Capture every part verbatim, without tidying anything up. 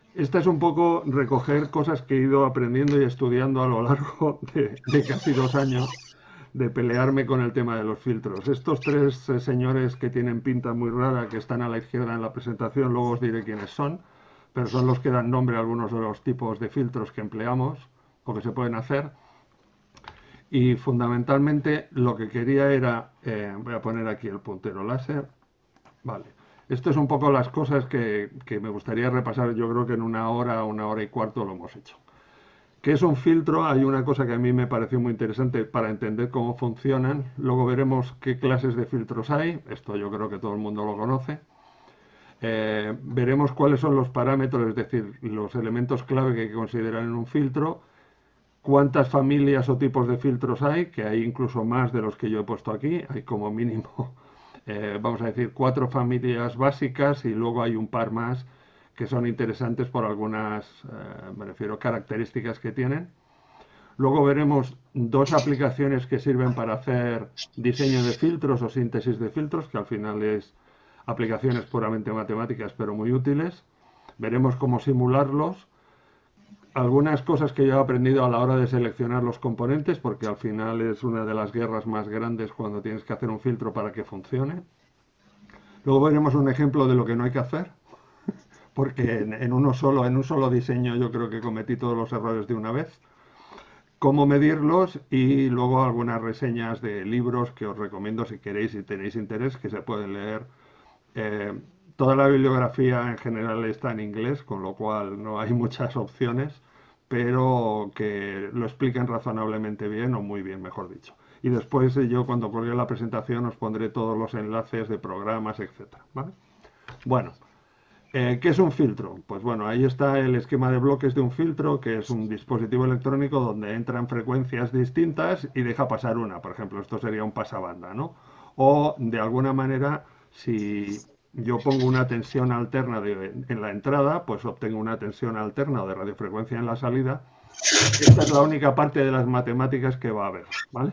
Esta es un poco recoger cosas que he ido aprendiendo y estudiando a lo largo de, de casi dos años de pelearme con el tema de los filtros. Estos tres eh, señores que tienen pinta muy rara, que están a la izquierda en la presentación, luego os diré quiénes son, pero son los que dan nombre a algunos de los tipos de filtros que empleamos o que se pueden hacer. Y fundamentalmente lo que quería era, eh, voy a poner aquí el puntero láser, vale. Esto es un poco las cosas que, que me gustaría repasar. Yo creo que en una hora, una hora y cuarto lo hemos hecho. ¿Qué es un filtro? Hay una cosa que a mí me pareció muy interesante para entender cómo funcionan. Luego veremos qué clases de filtros hay. Esto yo creo que todo el mundo lo conoce. Eh, veremos cuáles son los parámetros, es decir, los elementos clave que hay que considerar en un filtro. Cuántas familias o tipos de filtros hay, que hay incluso más de los que yo he puesto aquí. Hay como mínimo, eh, vamos a decir, cuatro familias básicas y luego hay un par más que son interesantes por algunas, eh, me refiero, características que tienen. Luego veremos dos aplicaciones que sirven para hacer diseño de filtros o síntesis de filtros, que al final es aplicaciones puramente matemáticas, pero muy útiles. Veremos cómo simularlos. Algunas cosas que yo he aprendido a la hora de seleccionar los componentes, porque al final es una de las guerras más grandes cuando tienes que hacer un filtro para que funcione. Luego veremos un ejemplo de lo que no hay que hacer, porque en, en uno solo, en un solo diseño yo creo que cometí todos los errores de una vez. Cómo medirlos y luego algunas reseñas de libros que os recomiendo si queréis y tenéis interés, que se pueden leer. Eh, toda la bibliografía en general está en inglés, con lo cual no hay muchas opciones, pero que lo expliquen razonablemente bien o muy bien, mejor dicho. Y después eh, yo cuando colgue la presentación os pondré todos los enlaces de programas, etcétera. ¿Vale? Bueno, eh, ¿qué es un filtro? Pues bueno, ahí está el esquema de bloques de un filtro, que es un dispositivo electrónico donde entran frecuencias distintas y deja pasar una. Por ejemplo, esto sería un pasabanda, ¿no? O de alguna manera, si yo pongo una tensión alterna de- en la entrada, pues obtengo una tensión alterna o de radiofrecuencia en la salida. Esta es la única parte de las matemáticas que va a haber, ¿vale?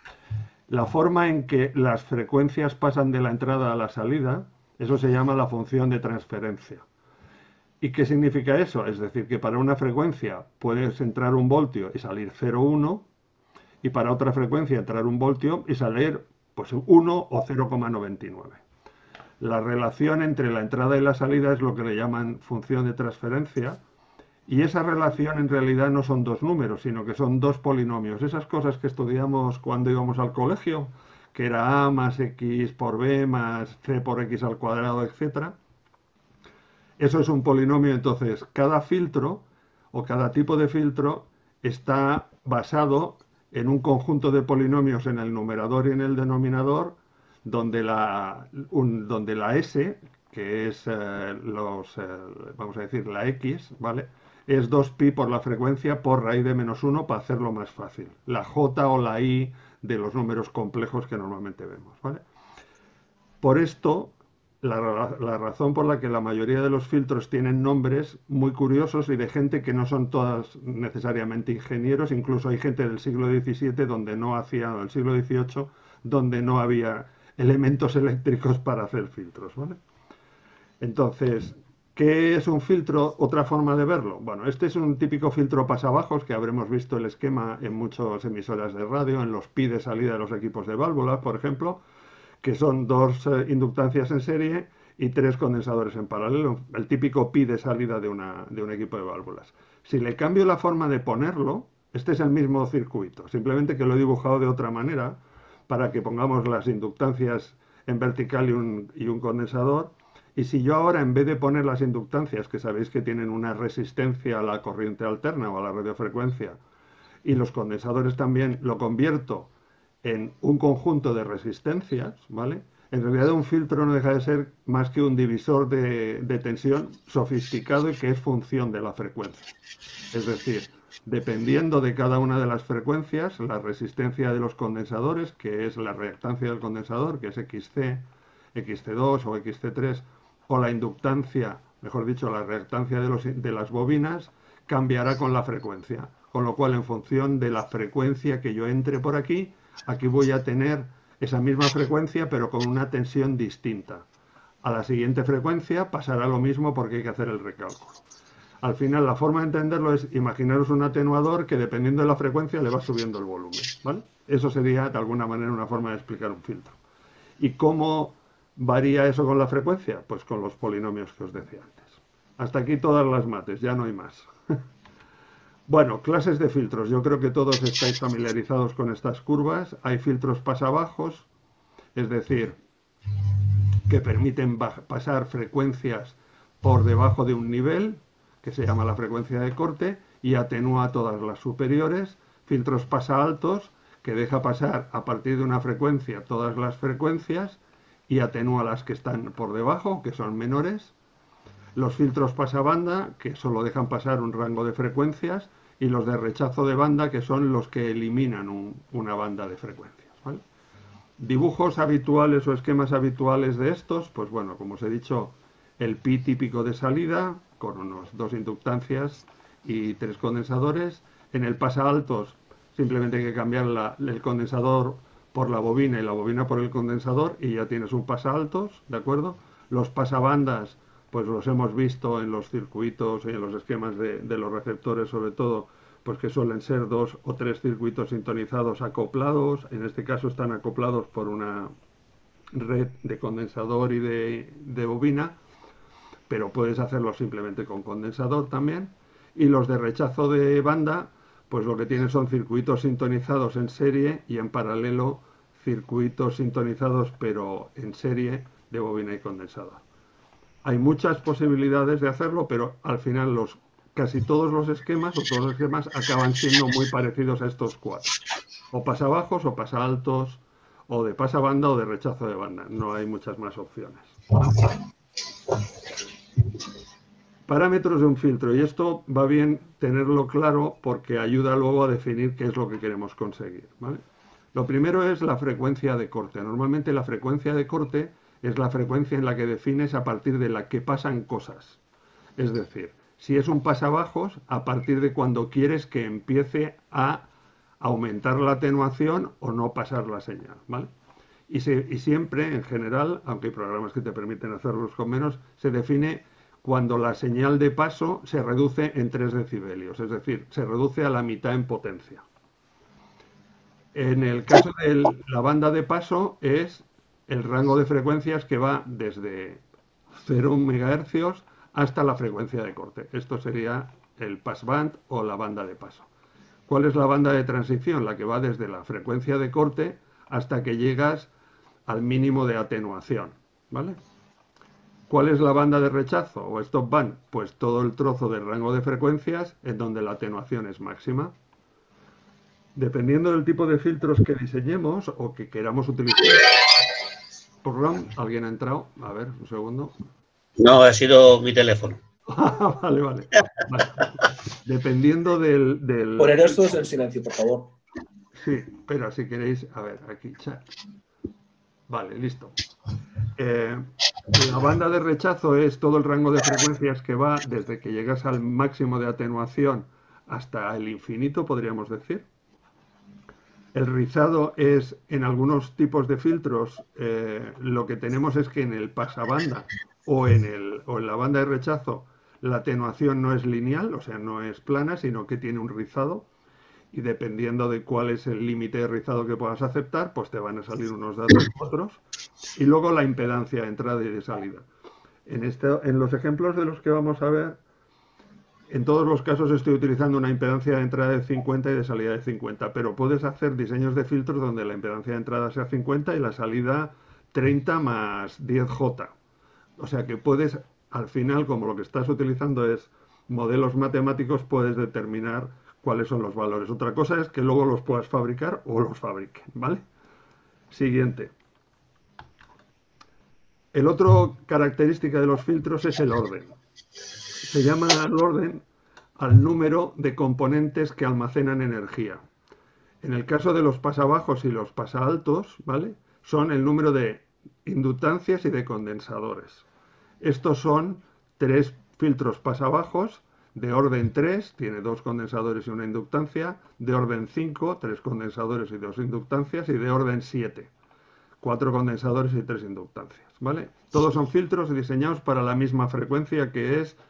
La forma en que las frecuencias pasan de la entrada a la salida, eso se llama la función de transferencia. ¿Y qué significa eso? Es decir, que para una frecuencia puedes entrar un voltio y salir cero coma uno y para otra frecuencia entrar un voltio y salir pues uno o cero coma noventa y nueve. La relación entre la entrada y la salida es lo que le llaman función de transferencia y esa relación en realidad no son dos números, sino que son dos polinomios. Esas cosas que estudiamos cuando íbamos al colegio, que era a más x por b más c por x al cuadrado, etcétera. Eso es un polinomio, entonces cada filtro o cada tipo de filtro está basado en un conjunto de polinomios en el numerador y en el denominador, donde la, un- donde la S, que es eh, los, eh, vamos a decir, la X, ¿vale? Es dos pi por la frecuencia por raíz de menos uno para hacerlo más fácil. La J o la I de los números complejos que normalmente vemos, ¿vale? Por esto, la, la razón por la que la mayoría de los filtros tienen nombres muy curiosos y de gente que no son todas necesariamente ingenieros, incluso hay gente del siglo diecisiete donde no hacía, o del siglo dieciocho, donde no había elementos eléctricos para hacer filtros, ¿vale? Entonces, ¿qué es un filtro? Otra forma de verlo. Bueno, este es un típico filtro pasabajos que habremos visto el esquema en muchas emisoras de radio, en los pi de salida de los equipos de válvulas, por ejemplo, que son dos eh, inductancias en serie y tres condensadores en paralelo, el típico pi de salida de, una, de un equipo de válvulas. Si le cambio la forma de ponerlo, este es el mismo circuito, simplemente que lo he dibujado de otra manera para que pongamos las inductancias en vertical y un, y un condensador. Y si yo ahora, en vez de poner las inductancias, que sabéis que tienen una resistencia a la corriente alterna o a la radiofrecuencia, y los condensadores también, lo convierto en un conjunto de resistencias, ¿vale? En realidad un filtro no deja de ser más que un divisor de, de tensión sofisticado y que es función de la frecuencia. Es decir, dependiendo de cada una de las frecuencias, la resistencia de los condensadores, que es la reactancia del condensador, que es X C, X C dos o X C tres, o la inductancia, mejor dicho, la reactancia de, los, de las bobinas, cambiará con la frecuencia. Con lo cual, en función de la frecuencia que yo entre por aquí, aquí voy a tener esa misma frecuencia, pero con una tensión distinta. A la siguiente frecuencia pasará lo mismo porque hay que hacer el recálculo. Al final, la forma de entenderlo es imaginaros un atenuador que dependiendo de la frecuencia le va subiendo el volumen, ¿vale? Eso sería, de alguna manera, una forma de explicar un filtro. ¿Y cómo varía eso con la frecuencia? Pues con los polinomios que os decía antes. Hasta aquí todas las mates, ya no hay más. Bueno, clases de filtros. Yo creo que todos estáis familiarizados con estas curvas. Hay filtros pasabajos, es decir, que permiten pasar frecuencias por debajo de un nivel, que se llama la frecuencia de corte, y atenúa todas las superiores. Filtros pasaaltos, que deja pasar a partir de una frecuencia todas las frecuencias y atenúa las que están por debajo, que son menores. Los filtros pasabanda, que solo dejan pasar un rango de frecuencias, y los de rechazo de banda, que son los que eliminan un, una banda de frecuencias, ¿vale? Dibujos habituales o esquemas habituales de estos, pues bueno, como os he dicho, el pi típico de salida, con unos dos inductancias y tres condensadores. En el pasaaltos, simplemente hay que cambiar la, el condensador por la bobina y la bobina por el condensador y ya tienes un pasaaltos, ¿de acuerdo? Los pasabandas, pues los hemos visto en los circuitos y en los esquemas de, de los receptores, sobre todo, pues que suelen ser dos o tres circuitos sintonizados acoplados. En este caso están acoplados por una red de condensador y de, de bobina, pero puedes hacerlo simplemente con condensador también. Y los de rechazo de banda, pues lo que tienen son circuitos sintonizados en serie y en paralelo circuitos sintonizados pero en serie de bobina y condensador. Hay muchas posibilidades de hacerlo, pero al final los casi todos los esquemas o todos los esquemas acaban siendo muy parecidos a estos cuatro. O pasabajos o pasaaltos, o de pasabanda o de rechazo de banda. No hay muchas más opciones. Parámetros de un filtro. Y esto va bien tenerlo claro porque ayuda luego a definir qué es lo que queremos conseguir, ¿vale? Lo primero es la frecuencia de corte. Normalmente la frecuencia de corte es la frecuencia en la que defines a partir de la que pasan cosas. Es decir, si es un pasabajos, a partir de cuando quieres que empiece a aumentar la atenuación o no pasar la señal, ¿vale? Y, se, y siempre, en general, aunque hay programas que te permiten hacerlos con menos, se define cuando la señal de paso se reduce en tres decibelios, es decir, se reduce a la mitad en potencia. En el caso de la banda de paso es el rango de frecuencias que va desde cero megahercios hasta la frecuencia de corte. Esto sería el passband o la banda de paso. ¿Cuál es la banda de transición? La que va desde la frecuencia de corte hasta que llegas al mínimo de atenuación, ¿vale? ¿Cuál es la banda de rechazo o stop band? Pues todo el trozo del rango de frecuencias en donde la atenuación es máxima. Dependiendo del tipo de filtros que diseñemos o que queramos utilizar. Program, ¿alguien ha entrado? A ver, un segundo. No, ha sido mi teléfono. vale, vale, vale. Dependiendo del, del... Poneros todos en silencio, por favor. Sí, pero si queréis... A ver, aquí, chat. Vale, listo. Eh, la banda de rechazo es todo el rango de frecuencias que va desde que llegas al máximo de atenuación hasta el infinito, podríamos decir. El rizado es, en algunos tipos de filtros, eh, lo que tenemos es que en el pasabanda o en, el, o en la banda de rechazo la atenuación no es lineal, o sea, no es plana, sino que tiene un rizado. Y dependiendo de cuál es el límite de rizado que puedas aceptar, pues te van a salir unos datos u otros. Y luego la impedancia de entrada y de salida. En, este, en los ejemplos de los que vamos a ver, en todos los casos estoy utilizando una impedancia de entrada de cincuenta y de salida de cincuenta, pero puedes hacer diseños de filtros donde la impedancia de entrada sea cincuenta y la salida treinta más diez jota. O sea que puedes, al final, como lo que estás utilizando es modelos matemáticos, puedes determinar cuáles son los valores. Otra cosa es que luego los puedas fabricar o los fabriquen, ¿vale? Siguiente. El otro característica de los filtros es el orden. Se llama el orden al número de componentes que almacenan energía. En el caso de los pasabajos y los pasaaltos, ¿vale? Son el número de inductancias y de condensadores. Estos son tres filtros pasabajos de orden tres, tiene dos condensadores y una inductancia, de orden cinco, tres condensadores y dos inductancias, y de orden siete, cuatro condensadores y tres inductancias, ¿vale? Todos son filtros diseñados para la misma frecuencia, que es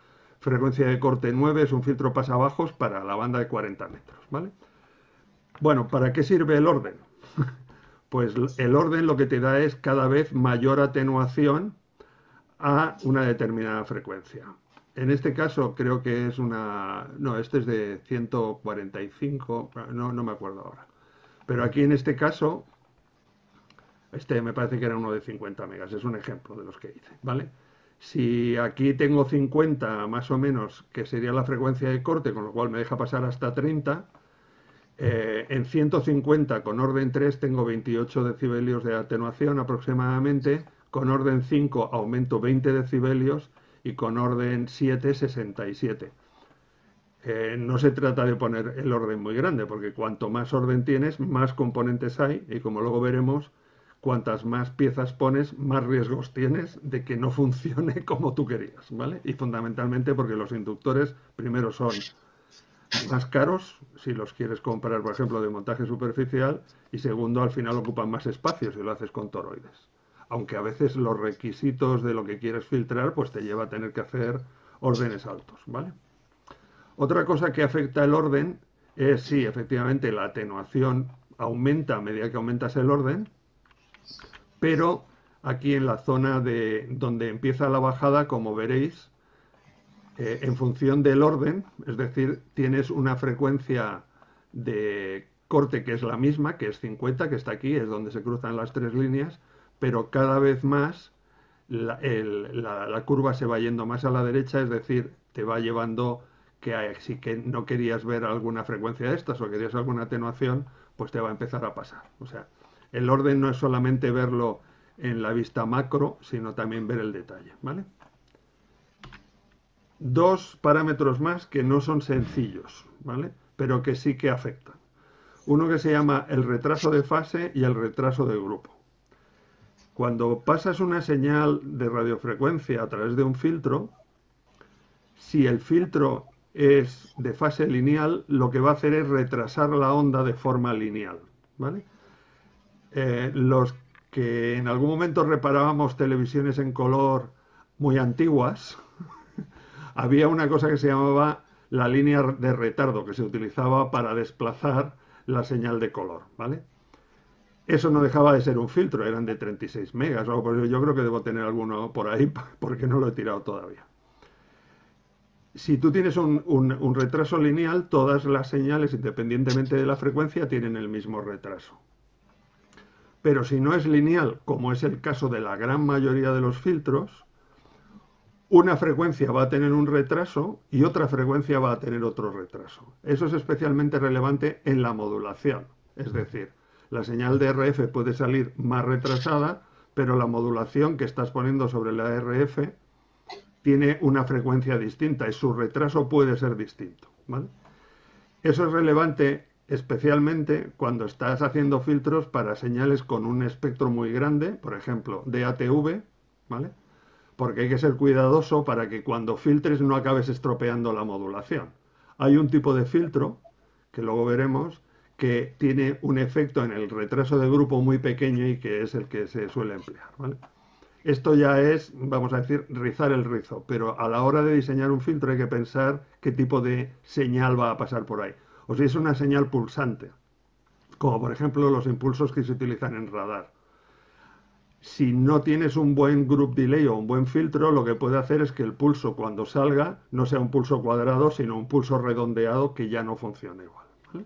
frecuencia de corte nueve, es un filtro pasabajos para la banda de cuarenta metros, ¿vale? Bueno, ¿para qué sirve el orden? Pues el orden lo que te da es cada vez mayor atenuación a una determinada frecuencia. En este caso creo que es una... No, este es de ciento cuarenta y cinco, no, no me acuerdo ahora. Pero aquí en este caso, este me parece que era uno de cincuenta megas, es un ejemplo de los que hice, ¿vale? Si aquí tengo cincuenta más o menos, que sería la frecuencia de corte, con lo cual me deja pasar hasta treinta, eh, en ciento cincuenta con orden tres tengo veintiocho decibelios de atenuación aproximadamente, con orden cinco aumento veinte decibelios y con orden siete, sesenta y siete. Eh, no se trata de poner el orden muy grande, porque cuanto más orden tienes, más componentes hay, y como luego veremos, cuantas más piezas pones, más riesgos tienes de que no funcione como tú querías, ¿vale? Y fundamentalmente porque los inductores, primero, son más caros, si los quieres comprar, por ejemplo, de montaje superficial, y segundo, al final ocupan más espacio si lo haces con toroides. Aunque a veces los requisitos de lo que quieres filtrar, pues te lleva a tener que hacer órdenes altos, ¿vale? Otra cosa que afecta el orden es, sí, efectivamente, la atenuación aumenta a medida que aumentas el orden, pero aquí en la zona de donde empieza la bajada, como veréis, eh, en función del orden, es decir, tienes una frecuencia de corte que es la misma, que es cincuenta, que está aquí, es donde se cruzan las tres líneas, pero cada vez más la, el, la, la curva se va yendo más a la derecha, es decir, te va llevando que hay, si que no querías ver alguna frecuencia de estas o querías alguna atenuación, pues te va a empezar a pasar. O sea, el orden no es solamente verlo en la vista macro, sino también ver el detalle, ¿vale? Dos parámetros más que no son sencillos, ¿vale? Pero que sí que afectan. Uno que se llama el retraso de fase y el retraso de grupo. Cuando pasas una señal de radiofrecuencia a través de un filtro, si el filtro es de fase lineal, lo que va a hacer es retrasar la onda de forma lineal, ¿vale? Eh, los que en algún momento reparábamos televisiones en color muy antiguas, había una cosa que se llamaba la línea de retardo, que se utilizaba para desplazar la señal de color, ¿vale? Eso no dejaba de ser un filtro, eran de treinta y seis megas, o algo por eso. Yo creo que debo tener alguno por ahí, porque no lo he tirado todavía. Si tú tienes un, un, un retraso lineal, todas las señales, independientemente de la frecuencia, tienen el mismo retraso. Pero si no es lineal, como es el caso de la gran mayoría de los filtros, una frecuencia va a tener un retraso y otra frecuencia va a tener otro retraso. Eso es especialmente relevante en la modulación. Es decir, la señal de R F puede salir más retrasada, pero la modulación que estás poniendo sobre la R F tiene una frecuencia distinta y su retraso puede ser distinto, ¿vale? Eso es relevante especialmente cuando estás haciendo filtros para señales con un espectro muy grande, por ejemplo, D A T V, ¿vale? Porque hay que ser cuidadoso para que cuando filtres no acabes estropeando la modulación. Hay un tipo de filtro, que luego veremos, que tiene un efecto en el retraso de grupo muy pequeño y que es el que se suele emplear, ¿vale? Esto ya es, vamos a decir, rizar el rizo, pero a la hora de diseñar un filtro hay que pensar qué tipo de señal va a pasar por ahí. O si es una señal pulsante, como por ejemplo los impulsos que se utilizan en radar. Si no tienes un buen group delay o un buen filtro, lo que puede hacer es que el pulso cuando salga no sea un pulso cuadrado, sino un pulso redondeado que ya no funcione igual, ¿vale?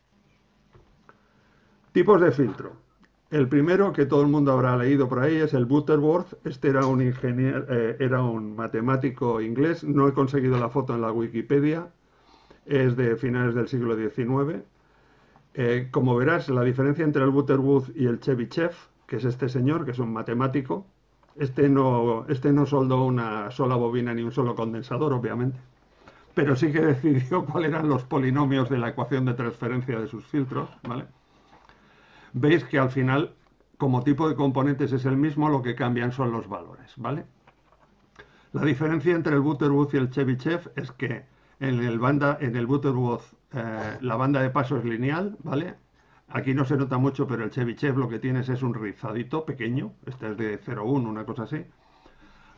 Tipos de filtro. El primero, que todo el mundo habrá leído por ahí, es el Butterworth. Este era un ingeniero, eh, era un matemático inglés. No he conseguido la foto en la Wikipedia. Es de finales del siglo diecinueve. Eh, como verás, la diferencia entre el Butterworth y el Chebyshev, que es este señor, que es un matemático, este no, este no soldó una sola bobina ni un solo condensador, obviamente, pero sí que decidió cuáles eran los polinomios de la ecuación de transferencia de sus filtros, ¿vale? Veis que al final, como tipo de componentes es el mismo, lo que cambian son los valores, ¿vale? La diferencia entre el Butterworth y el Chebyshev es que en el, banda, en el Butterworth eh, la banda de paso es lineal, ¿vale? Aquí no se nota mucho, pero el Chebyshev lo que tienes es un rizadito pequeño, este es de cero coma uno, una cosa así.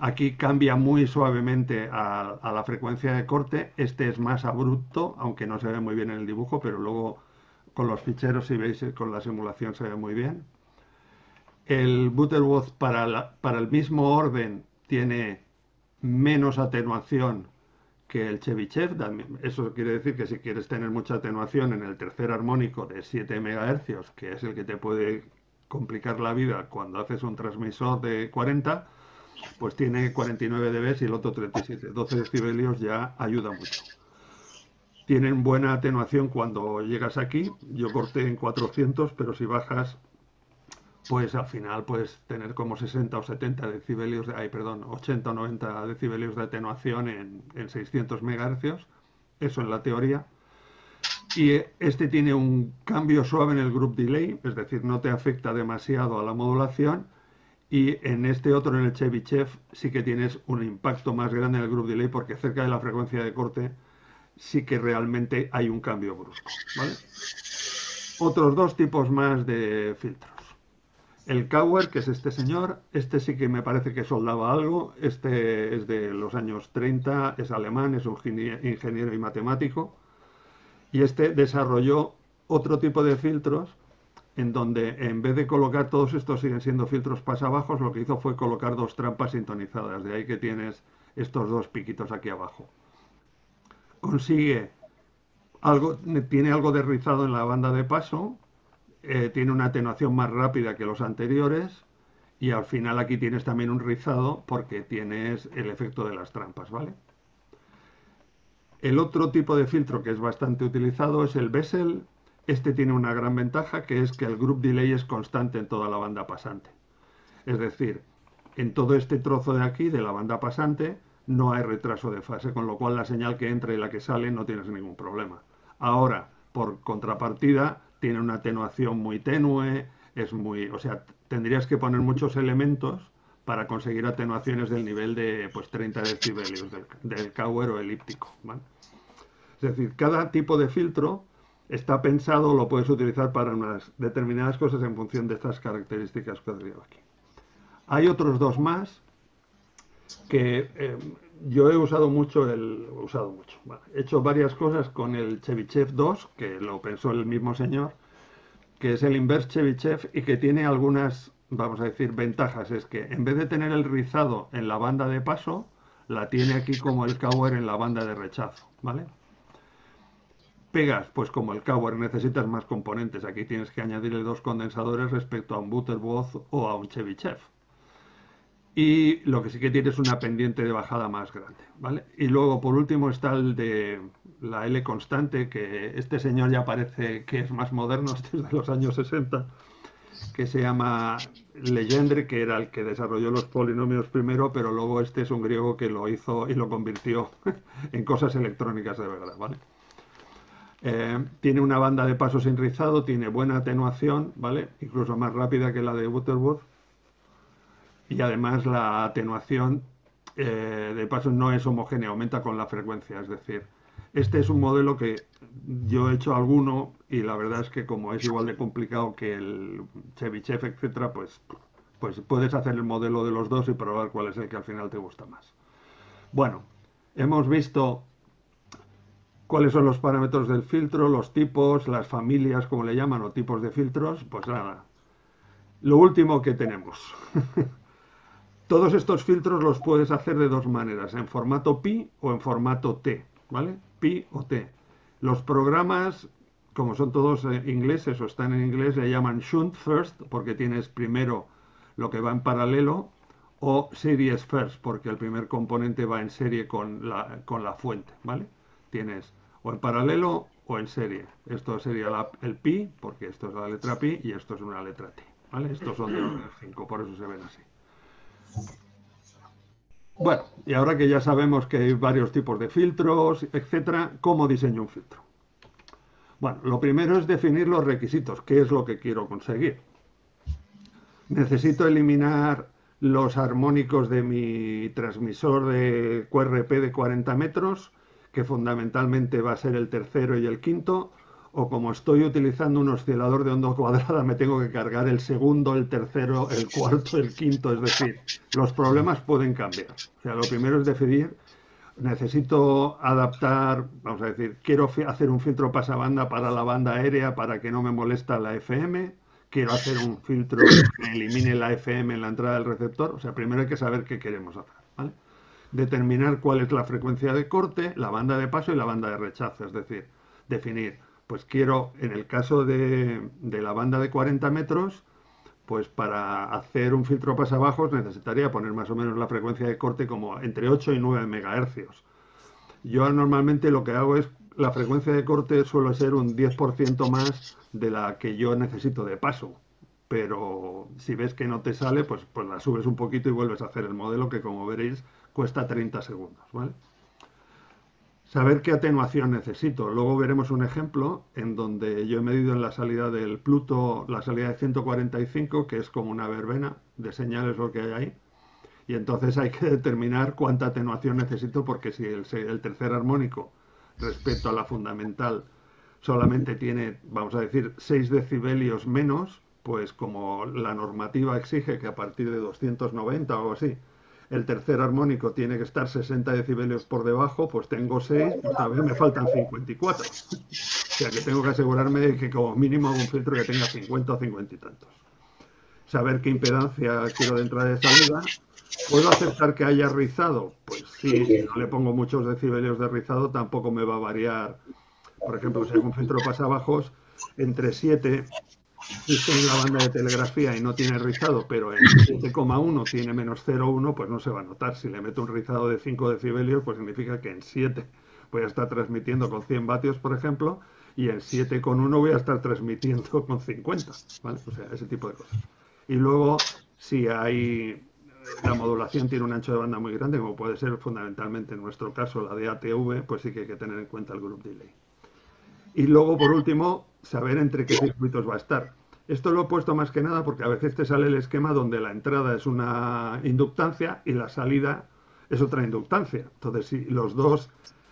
Aquí cambia muy suavemente a, a la frecuencia de corte. Este es más abrupto, aunque no se ve muy bien en el dibujo, pero luego con los ficheros, si veis, con la simulación se ve muy bien. El Butterworth para, la, para el mismo orden tiene menos atenuación que el Chebyshev. Eso quiere decir que si quieres tener mucha atenuación en el tercer armónico de siete megahercios, que es el que te puede complicar la vida cuando haces un transmisor de cuarenta, pues tiene cuarenta y nueve decibelios y el otro treinta y siete. doce decibelios ya ayuda mucho. Tienen buena atenuación cuando llegas aquí. Yo corté en cuatrocientos, pero si bajas, pues al final puedes tener como sesenta o setenta decibelios, de, ay, perdón, ochenta o noventa decibelios de atenuación en, en seiscientos megahercios. Eso en la teoría. Y este tiene un cambio suave en el group delay, es decir, no te afecta demasiado a la modulación. Y en este otro, en el Chebyshev, sí que tienes un impacto más grande en el group delay, porque cerca de la frecuencia de corte sí que realmente hay un cambio brusco, ¿vale? Otros dos tipos más de filtros. El Kauer, que es este señor, este sí que me parece que soldaba algo. Este es de los años treinta, es alemán, es un ingeniero y matemático. Y este desarrolló otro tipo de filtros en donde en vez de colocar, todos estos siguen siendo filtros pasabajos, lo que hizo fue colocar dos trampas sintonizadas. De ahí que tienes estos dos piquitos aquí abajo. Consigue algo, tiene algo de rizado en la banda de paso. Eh, tiene una atenuación más rápida que los anteriores y al final aquí tienes también un rizado porque tienes el efecto de las trampas, ¿vale? El otro tipo de filtro que es bastante utilizado es el Bessel. Este tiene una gran ventaja, que es que el group delay es constante en toda la banda pasante. Es decir, en todo este trozo de aquí, de la banda pasante, no hay retraso de fase, con lo cual la señal que entra y la que sale no tienes ningún problema. Ahora, por contrapartida, tiene una atenuación muy tenue, es muy, o sea, tendrías que poner muchos elementos para conseguir atenuaciones del nivel de pues treinta decibelios del, del Kauer o elíptico, ¿vale? Es decir, cada tipo de filtro está pensado, lo puedes utilizar para unas determinadas cosas en función de estas características que os digo aquí. Hay otros dos más que eh, yo he usado mucho, el, he usado mucho, bueno, he hecho varias cosas con el Chebyshev dos, que lo pensó el mismo señor, que es el Inverse Chebyshev y que tiene algunas, vamos a decir, ventajas. Es que en vez de tener el rizado en la banda de paso, la tiene aquí como el Kauer en la banda de rechazo, ¿vale? Pegas, pues como el Kauer necesitas más componentes. Aquí tienes que añadirle dos condensadores respecto a un Butterworth o a un Chebyshev. Y lo que sí que tiene es una pendiente de bajada más grande, ¿vale? Y luego, por último, está el de la L constante, que este señor ya parece que es más moderno, este es de los años sesenta, que se llama Legendre, que era el que desarrolló los polinomios primero, pero luego este es un griego que lo hizo y lo convirtió en cosas electrónicas de verdad, ¿vale? Eh, tiene una banda de paso sin rizado, tiene buena atenuación, ¿vale? Incluso más rápida que la de Butterworth. Y además la atenuación eh, de paso no es homogénea, aumenta con la frecuencia. Es decir, este es un modelo que yo he hecho alguno y la verdad es que como es igual de complicado que el Chebyshev, etcétera, pues, pues puedes hacer el modelo de los dos y probar cuál es el que al final te gusta más. Bueno, hemos visto cuáles son los parámetros del filtro, los tipos, las familias, como le llaman, o tipos de filtros. Pues nada, lo último que tenemos. Todos estos filtros los puedes hacer de dos maneras, en formato Pi o en formato T, ¿vale? Pi o T. Los programas, como son todos ingleses o están en inglés, le llaman Shunt First, porque tienes primero lo que va en paralelo, o Series First, porque el primer componente va en serie con la, con la fuente, ¿vale? Tienes o en paralelo o en serie. Esto sería la, el Pi, porque esto es la letra Pi, y esto es una letra T, ¿vale? Estos son de orden cinco, por eso se ven así. Bueno, y ahora que ya sabemos que hay varios tipos de filtros, etcétera, ¿cómo diseño un filtro? Bueno, lo primero es definir los requisitos, qué es lo que quiero conseguir. Necesito eliminar los armónicos de mi transmisor de Q R P de cuarenta metros, que fundamentalmente va a ser el tercero y el quinto, o como estoy utilizando un oscilador de onda cuadrada, me tengo que cargar el segundo, el tercero, el cuarto, el quinto. Es decir, los problemas pueden cambiar. O sea, lo primero es decidir, necesito adaptar, vamos a decir, quiero hacer un filtro pasabanda para la banda aérea para que no me molesta la F M, quiero hacer un filtro que elimine la F M en la entrada del receptor. O sea, primero hay que saber qué queremos hacer, ¿vale? Determinar cuál es la frecuencia de corte, la banda de paso y la banda de rechazo. Es decir, definir, pues quiero, en el caso de, de la banda de cuarenta metros, pues para hacer un filtro pasabajos necesitaría poner más o menos la frecuencia de corte como entre ocho y nueve megahercios. Yo normalmente lo que hago es, la frecuencia de corte suele ser un diez por ciento más de la que yo necesito de paso. Pero si ves que no te sale, pues, pues la subes un poquito y vuelves a hacer el modelo, que como veréis cuesta treinta segundos, ¿vale? Saber qué atenuación necesito. Luego veremos un ejemplo en donde yo he medido en la salida del Pluto, la salida de ciento cuarenta y cinco, que es como una verbena de señales lo que hay ahí. Y entonces hay que determinar cuánta atenuación necesito, porque si el, el tercer armónico respecto a la fundamental solamente tiene, vamos a decir, seis decibelios menos, pues como la normativa exige que a partir de doscientos noventa o algo así, el tercer armónico tiene que estar sesenta decibelios por debajo, pues tengo seis, a ver, me faltan cincuenta y cuatro. O sea que tengo que asegurarme de que como mínimo hago un filtro que tenga cincuenta o cincuenta y tantos. Saber qué impedancia quiero de entrada y de salida. ¿Puedo aceptar que haya rizado? Pues sí, si no le pongo muchos decibelios de rizado tampoco me va a variar. Por ejemplo, si hago un filtro pasabajos, entre siete... Si estoy en la banda de telegrafía y no tiene rizado, pero en siete coma uno tiene menos cero coma uno, pues no se va a notar. Si le meto un rizado de cinco decibelios, pues significa que en siete voy a estar transmitiendo con cien vatios, por ejemplo, y en siete coma uno voy a estar transmitiendo con cincuenta, ¿vale? O sea, ese tipo de cosas. Y luego, si hay... la modulación tiene un ancho de banda muy grande, como puede ser fundamentalmente en nuestro caso la de A T V, pues sí que hay que tener en cuenta el group delay. Y luego, por último, saber entre qué circuitos va a estar. Esto lo he puesto más que nada porque a veces te sale el esquema donde la entrada es una inductancia y la salida es otra inductancia. Entonces, si los dos,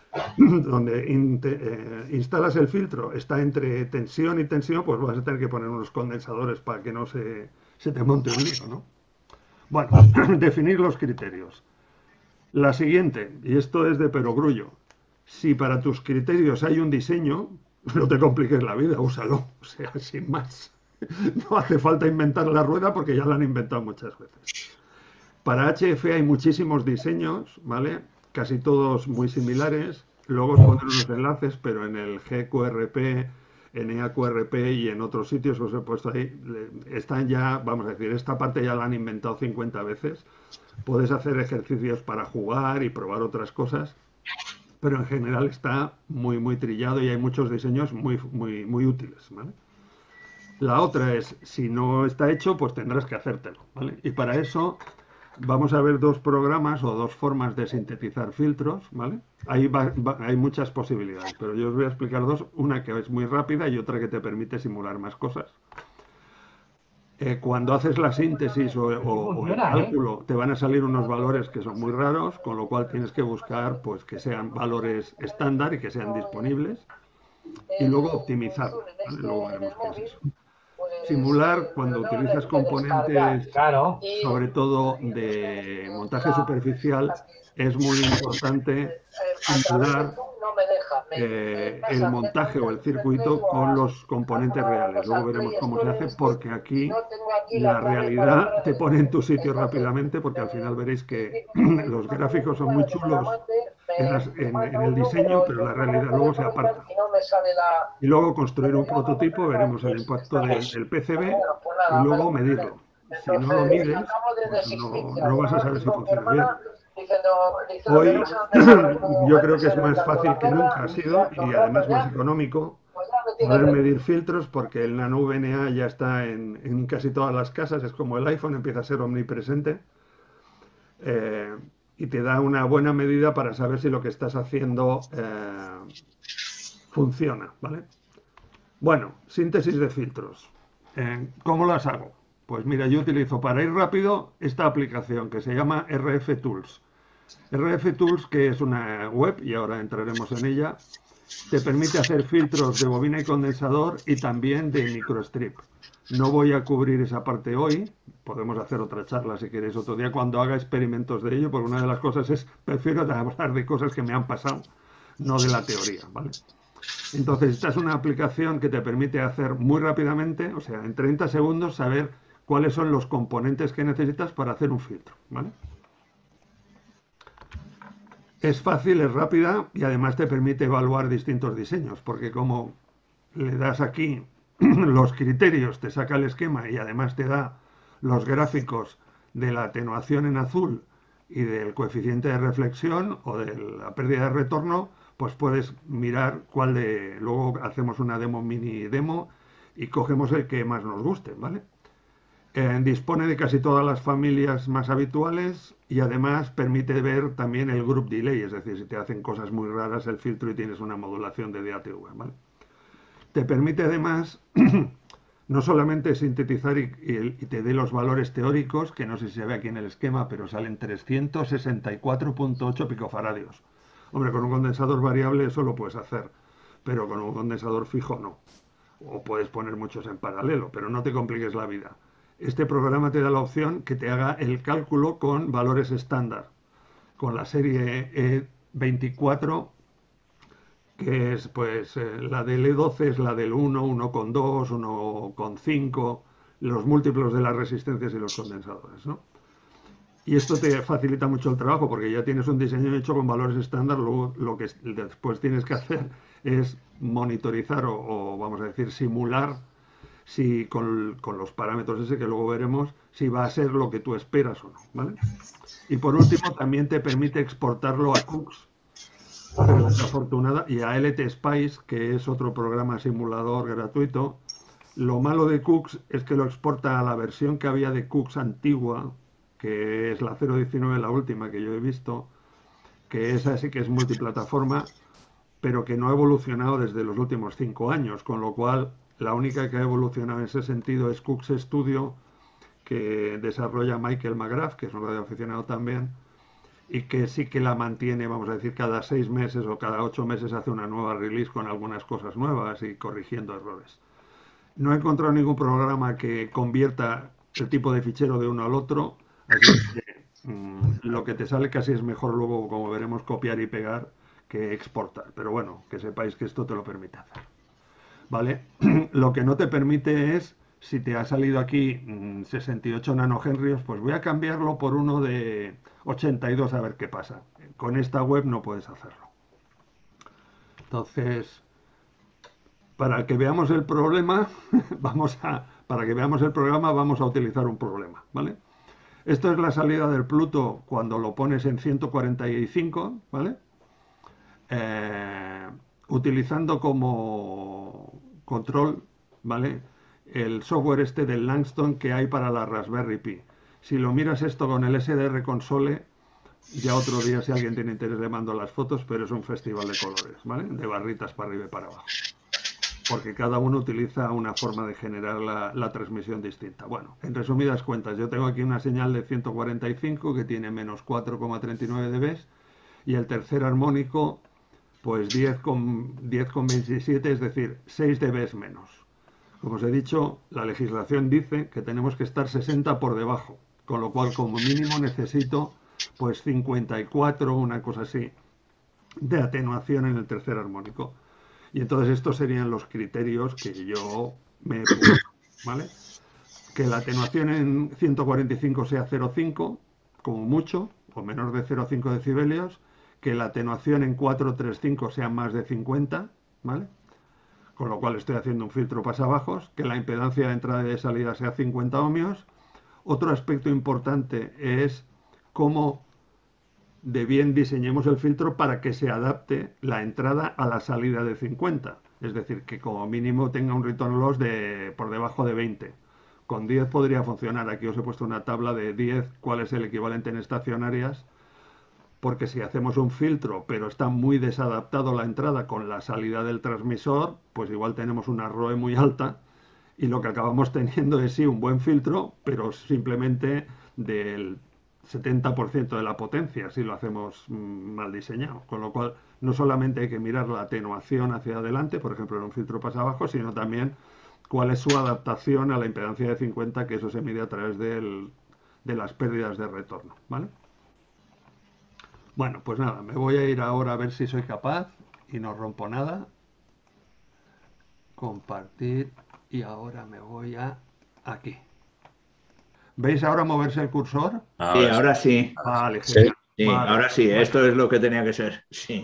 donde in, eh, instalas el filtro, está entre tensión y tensión, pues vas a tener que poner unos condensadores para que no se, se te monte un lío, ¿no? Bueno, definir los criterios. La siguiente, y esto es de perogrullo. Si para tus criterios hay un diseño, no te compliques la vida, úsalo, o sea, sin más. No hace falta inventar la rueda porque ya la han inventado muchas veces. Para H F hay muchísimos diseños, ¿vale? Casi todos muy similares. Luego os pondré unos enlaces, pero en el G Q R P, en E A Q R P y en otros sitios os he puesto ahí, están ya, vamos a decir, esta parte ya la han inventado cincuenta veces. Puedes hacer ejercicios para jugar y probar otras cosas, pero en general está muy, muy trillado y hay muchos diseños muy, muy, muy útiles, ¿vale? La otra es, si no está hecho, pues tendrás que hacértelo, ¿vale? Y para eso vamos a ver dos programas o dos formas de sintetizar filtros, ¿vale? Ahí va, va, hay muchas posibilidades, pero yo os voy a explicar dos, una que es muy rápida y otra que te permite simular más cosas. Eh, cuando haces la síntesis o, o, o el cálculo, te van a salir unos valores que son muy raros, con lo cual tienes que buscar pues que sean valores estándar y que sean disponibles, y luego optimizar, ¿vale? Luego veremos qué es eso. Simular, cuando utilizas componentes, sobre todo de montaje superficial, es muy importante simular eh, el montaje o el circuito con los componentes reales. Luego veremos cómo se hace, porque aquí la realidad te pone en tu sitio rápidamente, porque al final veréis que los gráficos son muy chulos en, las, en, en el diseño, pero la realidad luego se aparta. Y luego construir un prototipo, veremos el impacto del, del P C B y luego medirlo. Si no lo mides, pues no, no vas a saber si funciona bien. Hoy yo creo que es más fácil que nunca ha sido, y además más económico, poder medir filtros, porque el nano V N A ya está en, en casi todas las casas. Es como el iPhone, empieza a ser omnipresente, eh, y te da una buena medida para saber si lo que estás haciendo eh, funciona, ¿vale? Bueno, síntesis de filtros. Eh, ¿Cómo las hago? Pues mira, yo utilizo para ir rápido esta aplicación que se llama R F Tools. R F Tools, que es una web, y ahora entraremos en ella, te permite hacer filtros de bobina y condensador y también de microstrip. No voy a cubrir esa parte hoy, podemos hacer otra charla si queréis otro día cuando haga experimentos de ello, porque una de las cosas es, prefiero hablar de cosas que me han pasado, no de la teoría, ¿vale? Entonces, esta es una aplicación que te permite hacer muy rápidamente, o sea, en treinta segundos, saber cuáles son los componentes que necesitas para hacer un filtro, ¿vale? Es fácil, es rápida y además te permite evaluar distintos diseños, porque como le das aquí los criterios, te saca el esquema y además te da los gráficos de la atenuación en azul y del coeficiente de reflexión o de la pérdida de retorno, pues puedes mirar cuál de... Luego hacemos una demo, mini demo, y cogemos el que más nos guste, ¿vale? Eh, dispone de casi todas las familias más habituales y además permite ver también el group delay, es decir, si te hacen cosas muy raras el filtro y tienes una modulación de D A T V, ¿vale? Te permite además no solamente sintetizar y, y, y te dé los valores teóricos, que no sé si se ve aquí en el esquema, pero salen trescientos sesenta y cuatro punto ocho picofaradios. Hombre, con un condensador variable eso lo puedes hacer, pero con un condensador fijo no. O puedes poner muchos en paralelo, pero no te compliques la vida. Este programa te da la opción que te haga el cálculo con valores estándar, con la serie E veinticuatro, que es pues eh, la del E doce es la del uno, uno coma dos, uno coma cinco, los múltiplos de las resistencias y los condensadores, ¿no? Y esto te facilita mucho el trabajo porque ya tienes un diseño hecho con valores estándar, luego lo que después tienes que hacer es monitorizar o, o vamos a decir simular si con, con los parámetros ese que luego veremos si va a ser lo que tú esperas o no, ¿vale? Y por último también te permite exportarlo a Cooks, pero desafortunada, y a L T Spice, que es otro programa simulador gratuito. Lo malo de Cooks es que lo exporta a la versión que había de Cooks antigua, que es la cero diecinueve, la última que yo he visto, que esa sí que es multiplataforma, pero que no ha evolucionado desde los últimos cinco años, con lo cual la única que ha evolucionado en ese sentido es Cooks Studio, que desarrolla Michael McGrath, que es un radioaficionado también, y que sí que la mantiene, vamos a decir, cada seis meses o cada ocho meses hace una nueva release con algunas cosas nuevas y corrigiendo errores. No he encontrado ningún programa que convierta el tipo de fichero de uno al otro, así que mmm, lo que te sale casi es mejor luego, como veremos, copiar y pegar que exportar. Pero bueno, que sepáis que esto te lo permite hacer, ¿vale? Lo que no te permite es, si te ha salido aquí mmm, sesenta y ocho nanohenrios, pues voy a cambiarlo por uno de ochenta y dos a ver qué pasa. Con esta web no puedes hacerlo. Entonces, para que veamos el problema, vamos a, para que veamos el programa, vamos a utilizar un problema, ¿vale? Esto es la salida del Pluto cuando lo pones en ciento cuarenta y cinco, ¿vale? Eh, utilizando como control, ¿vale? El software este del Langston que hay para la Raspberry Pi. Si lo miras esto con el S D R Console, ya otro día si alguien tiene interés le mando las fotos, pero es un festival de colores, ¿vale? De barritas para arriba y para abajo. Porque cada uno utiliza una forma de generar la, la transmisión distinta. Bueno, en resumidas cuentas, yo tengo aquí una señal de ciento cuarenta y cinco que tiene menos cuatro coma treinta y nueve decibelios y el tercer armónico pues diez coma veintisiete, es decir, seis decibelios menos. Como os he dicho, la legislación dice que tenemos que estar sesenta por debajo, con lo cual como mínimo necesito pues cincuenta y cuatro, una cosa así, de atenuación en el tercer armónico. Y entonces estos serían los criterios que yo me he puesto, ¿vale? Que la atenuación en ciento cuarenta y cinco sea cero coma cinco, como mucho, o menos de cero coma cinco decibelios, que la atenuación en cuatrocientos treinta y cinco sea más de cincuenta, ¿vale? Con lo cual estoy haciendo un filtro pasabajos, que la impedancia de entrada y de salida sea cincuenta ohmios. Otro aspecto importante es cómo de bien diseñemos el filtro para que se adapte la entrada a la salida de cincuenta. Es decir, que como mínimo tenga un return loss de por debajo de veinte. Con diez podría funcionar. Aquí os he puesto una tabla de diez, cuál es el equivalente en estacionarias, porque si hacemos un filtro, pero está muy desadaptado la entrada con la salida del transmisor, pues igual tenemos una R O E muy alta y lo que acabamos teniendo es sí un buen filtro, pero simplemente del setenta por ciento de la potencia si lo hacemos mm, mal diseñado. Con lo cual, no solamente hay que mirar la atenuación hacia adelante, por ejemplo, en un filtro pasabajo, sino también cuál es su adaptación a la impedancia de cincuenta, que eso se mide a través del, de las pérdidas de retorno, ¿vale? Bueno, pues nada, me voy a ir ahora a ver si soy capaz y no rompo nada. Compartir y ahora me voy a aquí. ¿Veis ahora moverse el cursor? Sí, ahora sí. Vale, Sí. genial. Sí, Vale, ahora sí, vale. esto es lo que tenía que ser. Sí.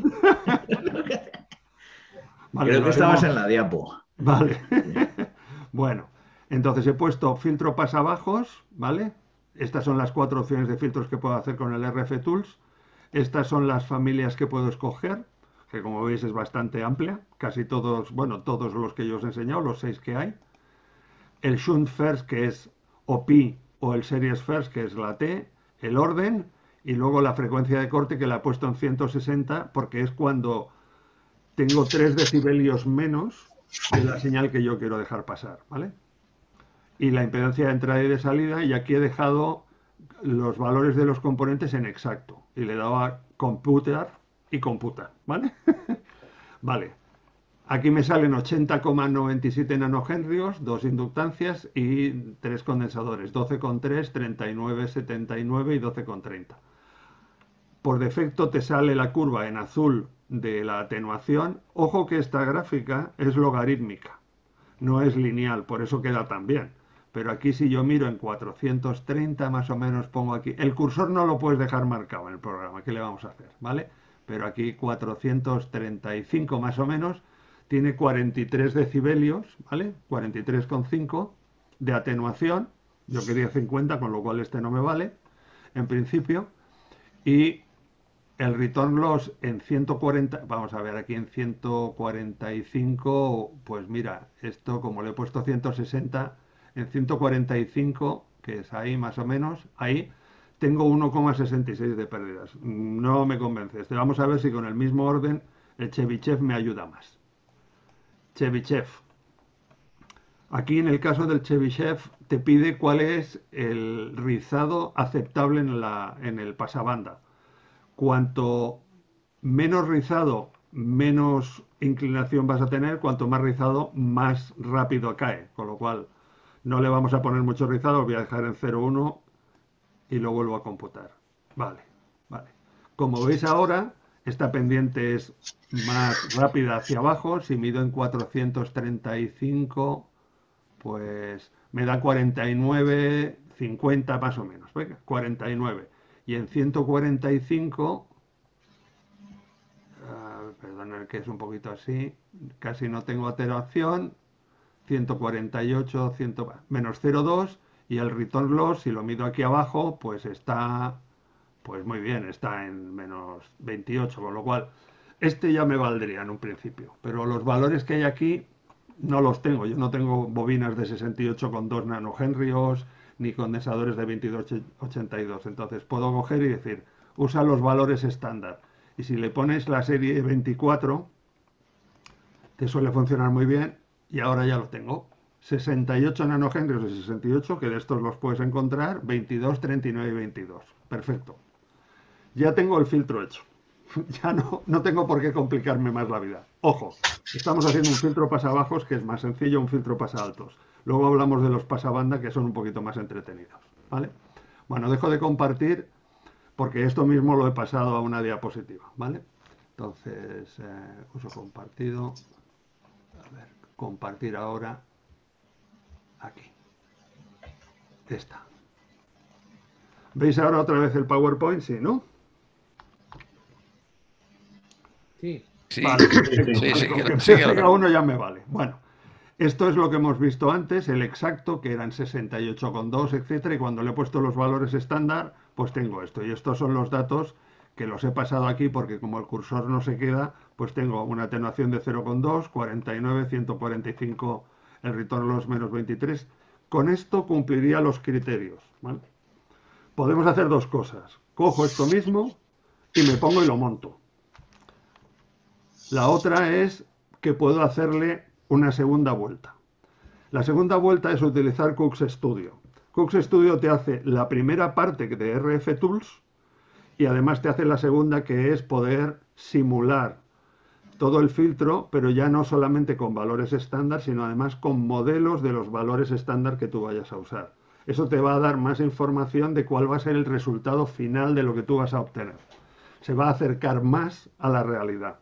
Vale, Creo lo que estabas haremos. en la diapo. Vale. Bueno, entonces he puesto filtro pasabajos, ¿vale? Estas son las cuatro opciones de filtros que puedo hacer con el R F Tools. Estas son las familias que puedo escoger, que como veis es bastante amplia. Casi todos, bueno, todos los que yo os he enseñado, los seis que hay. El Shunt First, que es o Pi, o el Series First, que es la T, el orden, y luego la frecuencia de corte, que la he puesto en ciento sesenta, porque es cuando tengo tres decibelios menos de la señal que yo quiero dejar pasar, ¿vale? Y la impedancia de entrada y de salida, y aquí he dejado los valores de los componentes en exacto, y le he dado a computar y computa, ¿vale? Vale. Aquí me salen ochenta coma noventa y siete nanohenrios, dos inductancias y tres condensadores, doce coma tres, treinta y nueve coma setenta y nueve y doce coma treinta. Por defecto te sale la curva en azul de la atenuación. Ojo que esta gráfica es logarítmica, no es lineal, por eso queda tan bien. Pero aquí si yo miro en cuatrocientos treinta más o menos pongo aquí, el cursor no lo puedes dejar marcado en el programa, ¿qué le vamos a hacer? ¿Vale? Pero aquí cuatrocientos treinta y cinco más o menos, tiene cuarenta y tres decibelios, ¿vale? cuarenta y tres coma cinco de atenuación. Yo quería cincuenta, con lo cual este no me vale, en principio. Y el return loss en ciento cuarenta, vamos a ver aquí en ciento cuarenta y cinco, pues mira, esto como le he puesto ciento sesenta, en ciento cuarenta y cinco, que es ahí más o menos, ahí tengo uno coma sesenta y seis de pérdidas. No me convence. Este, vamos a ver si con el mismo orden el Chebyshev me ayuda más. Chebyshev. Aquí en el caso del Chebyshev te pide cuál es el rizado aceptable en, la, en el pasabanda. Cuanto menos rizado, menos inclinación vas a tener, cuanto más rizado, más rápido cae. Con lo cual no le vamos a poner mucho rizado, voy a dejar en cero coma uno y lo vuelvo a computar. Vale, vale. Como veis ahora, esta pendiente es más rápida hacia abajo. Si mido en cuatrocientos treinta y cinco, pues me da cuarenta y nueve, cincuenta más o menos. Venga, cuarenta y nueve. Y en ciento cuarenta y cinco, uh, perdonad que es un poquito así, casi no tengo atenuación, ciento cuarenta y ocho, cien, menos cero coma dos, y el return loss, si lo mido aquí abajo, pues está, pues muy bien, está en menos veintiocho, con lo cual este ya me valdría en un principio, pero los valores que hay aquí no los tengo. Yo no tengo bobinas de sesenta y ocho coma dos nanohenrios ni condensadores de veintidós coma ochenta y dos, entonces puedo coger y decir, usa los valores estándar, y si le pones la serie veinticuatro, te suele funcionar muy bien, y ahora ya lo tengo. sesenta y ocho nanohenrios de sesenta y ocho, que de estos los puedes encontrar, veintidós, treinta y nueve y veintidós. Perfecto. Ya tengo el filtro hecho. Ya no, no tengo por qué complicarme más la vida. Ojo, estamos haciendo un filtro pasabajos que es más sencillo, un filtro pasaltos. Luego hablamos de los pasabanda, que son un poquito más entretenidos, ¿vale? Bueno, dejo de compartir porque esto mismo lo he pasado a una diapositiva, ¿vale? Entonces, eh, uso compartido. A ver, compartir ahora. Aquí. Esta. ¿Veis ahora otra vez el PowerPoint? Sí, ¿no? Sí. Sí, Vale, sí, perfecto. sí, Vale, sí, con que- que sí, me que lo- pega uno ya me vale. Bueno, esto es lo que hemos visto antes, el exacto, que eran sesenta y ocho coma dos, etcétera, y cuando le he puesto los valores estándar, pues tengo esto. Y estos son los datos que los he pasado aquí porque como el cursor no se queda, pues tengo una atenuación de cero coma dos, cuarenta y nueve, ciento cuarenta y cinco, el return loss menos veintitrés. Con esto cumpliría los criterios, ¿vale? Podemos hacer dos cosas. Cojo esto mismo y me pongo y lo monto. La otra es que puedo hacerle una segunda vuelta. La segunda vuelta es utilizar Cooks Studio. Cooks Studio te hace la primera parte de R F Tools y además te hace la segunda, que es poder simular todo el filtro, pero ya no solamente con valores estándar, sino además con modelos de los valores estándar que tú vayas a usar. Eso te va a dar más información de cuál va a ser el resultado final de lo que tú vas a obtener. Se va a acercar más a la realidad.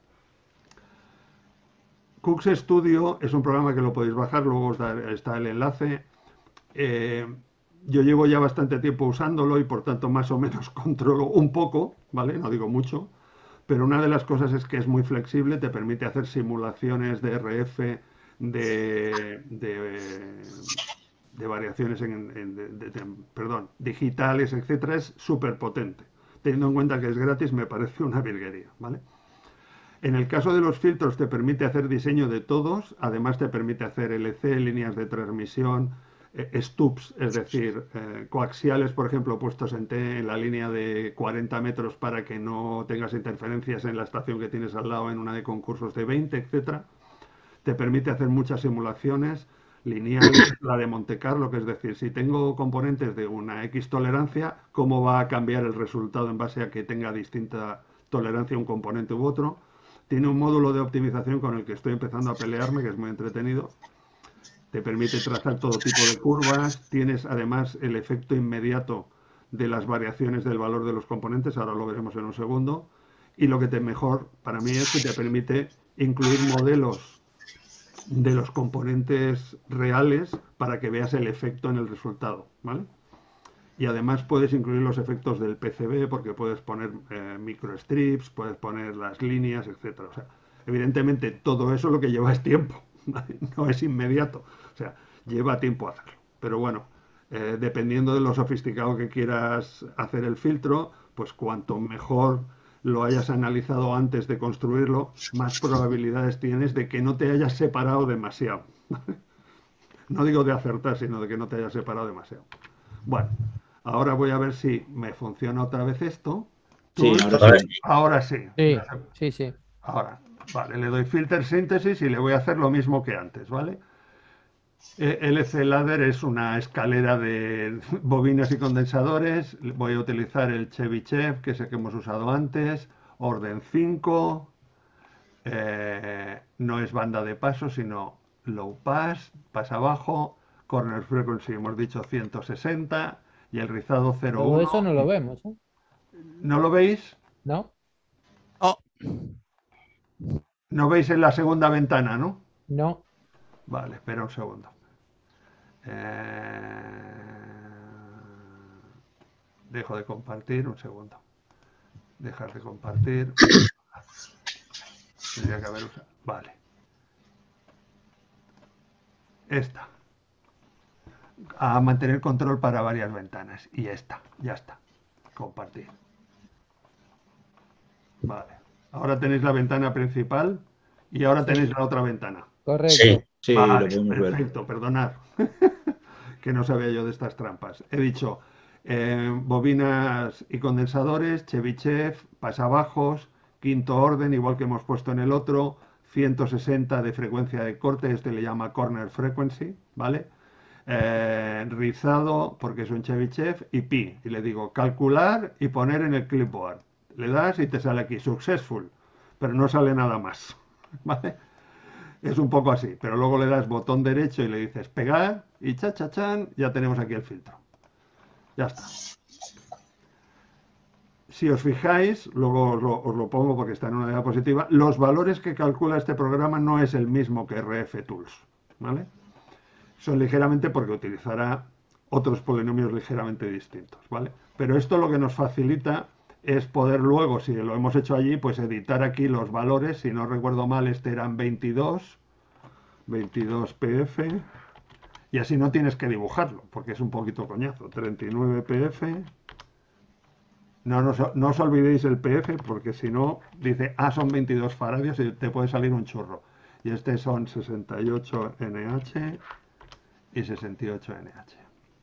Cooks Studio es un programa que lo podéis bajar, luego os da, está el enlace. Eh, yo llevo ya bastante tiempo usándolo y por tanto más o menos controlo un poco, ¿vale? No digo mucho. Pero una de las cosas es que es muy flexible, te permite hacer simulaciones de R F, de, de, de variaciones en, en de, de, de, perdón, digitales, etcétera. Es súper potente. Teniendo en cuenta que es gratis, me parece una virguería, ¿vale? En el caso de los filtros te permite hacer diseño de todos, además te permite hacer L C, líneas de transmisión, eh, stubs, es decir, eh, coaxiales, por ejemplo, puestos en T en la línea de cuarenta metros para que no tengas interferencias en la estación que tienes al lado en una de concursos de veinte, etcétera. Te permite hacer muchas simulaciones lineales, la de Monte Carlo, que es decir, si tengo componentes de una X tolerancia, ¿cómo va a cambiar el resultado en base a que tenga distinta tolerancia un componente u otro? Tiene un módulo de optimización con el que estoy empezando a pelearme, que es muy entretenido. Te permite trazar todo tipo de curvas. Tienes además el efecto inmediato de las variaciones del valor de los componentes. Ahora lo veremos en un segundo. Y lo que te mejor para mí es que te permite incluir modelos de los componentes reales para que veas el efecto en el resultado, ¿vale? Y además puedes incluir los efectos del P C B porque puedes poner eh, microstrips, puedes poner las líneas, etcétera. O sea, evidentemente todo eso lo que lleva es tiempo, ¿vale? No es inmediato. O sea, lleva tiempo hacerlo. Pero bueno, eh, dependiendo de lo sofisticado que quieras hacer el filtro, pues cuanto mejor lo hayas analizado antes de construirlo, más probabilidades tienes de que no te hayas separado demasiado. No digo de acertar, sino de que no te hayas separado demasiado. Bueno, ahora voy a ver si me funciona otra vez esto. Sí, ahora sí. Ahora sí. Sí, sí, sí. Ahora, vale, le doy filter síntesis y le voy a hacer lo mismo que antes, ¿vale? L C Ladder es una escalera de bobinas y condensadores. Voy a utilizar el Chebyshev, que es el que hemos usado antes. Orden cinco. Eh, no es banda de paso, sino low pass, pasa abajo. Corner frequency, hemos dicho ciento sesenta. Y el rizado cero uno. Todo eso no lo vemos, ¿eh? ¿No lo veis? ¿No? Oh. ¿No veis en la segunda ventana, no? No. Vale, espera un segundo. Eh... Dejo de compartir, un segundo. Dejar de compartir. Tendría que haber usado. Vale. Esta. A mantener control para varias ventanas. Y esta, ya está. Compartir. Vale. Ahora tenéis la ventana principal y ahora tenéis la otra ventana. Correcto. Sí. Sí, Vale, lo podemos ver. perfecto, perdonad. Que no sabía yo de estas trampas. He dicho eh, bobinas y condensadores, Chebyshev, pasabajos, quinto orden, igual que hemos puesto en el otro, ciento sesenta de frecuencia de corte, este le llama corner frequency, ¿vale? Eh, rizado, porque es un Chebyshev, y pi. Y le digo calcular y poner en el clipboard. Le das y te sale aquí successful, pero no sale nada más, ¿vale? Es un poco así, pero luego le das botón derecho y le dices pegar y cha cha chan, ya tenemos aquí el filtro. Ya está. Si os fijáis, luego os lo, os lo pongo porque está en una diapositiva, los valores que calcula este programa no es el mismo que R F Tools, ¿vale? Son ligeramente porque utilizará otros polinomios ligeramente distintos, ¿vale? Pero esto lo que nos facilita es poder luego, si lo hemos hecho allí, pues editar aquí los valores. Si no recuerdo mal, este eran veintidós, veintidós P F, y así no tienes que dibujarlo, porque es un poquito coñazo. treinta y nueve P F. No, no, no os olvidéis el P F, porque si no, dice, ah, son veintidós faradios y te puede salir un churro. Y este son sesenta y ocho N H y sesenta y ocho N H.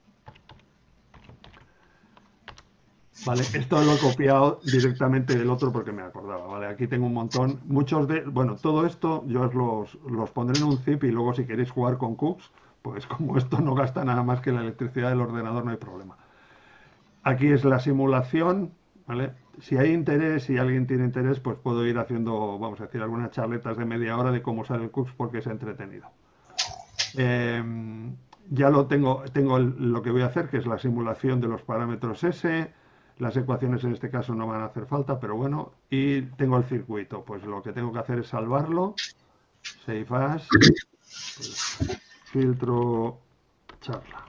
Vale, esto lo he copiado directamente del otro porque me acordaba, ¿vale? Aquí tengo un montón, muchos de, bueno, todo esto yo os los, los pondré en un zip y luego si queréis jugar con Cooks, pues como esto no gasta nada más que la electricidad del ordenador, no hay problema. Aquí es la simulación, ¿vale? Si hay interés, si alguien tiene interés, pues puedo ir haciendo, vamos a decir, algunas charletas de media hora de cómo usar el Cooks porque es entretenido. Eh, ya lo tengo, tengo el, lo que voy a hacer, que es la simulación de los parámetros S. Las ecuaciones en este caso no van a hacer falta, pero bueno. Y tengo el circuito. Pues lo que tengo que hacer es salvarlo. Save as. Pues, filtro charla.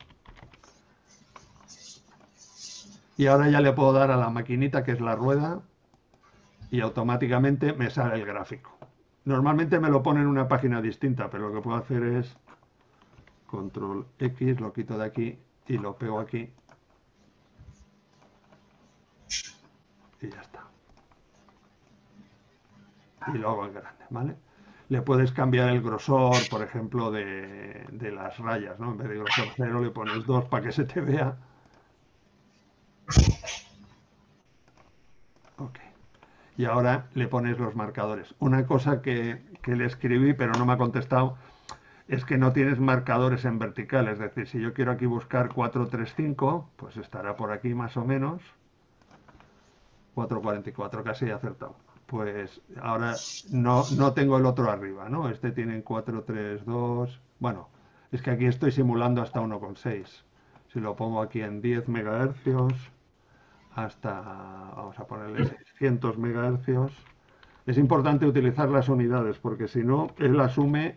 Y ahora ya le puedo dar a la maquinita, que es la rueda, y automáticamente me sale el gráfico. Normalmente me lo pone en una página distinta, pero lo que puedo hacer es control X, lo quito de aquí y lo pego aquí. Y ya está. Y lo hago en grande, ¿vale? Le puedes cambiar el grosor, por ejemplo, de, de las rayas, ¿no? En vez de grosor cero le pones dos para que se te vea. Ok. Y ahora le pones los marcadores. Una cosa que, que le escribí, pero no me ha contestado, es que no tienes marcadores en vertical. Es decir, si yo quiero aquí buscar cuatro tres cinco, pues estará por aquí más o menos. cuatro cuarenta y cuatro, casi he acertado. Pues ahora no, no tengo el otro arriba, ¿no? Este tiene cuatro tres dos. Bueno, es que aquí estoy simulando hasta uno coma seis. Si lo pongo aquí en diez megahercios, hasta, vamos a ponerle seiscientos megahercios. Es importante utilizar las unidades, porque si no, él asume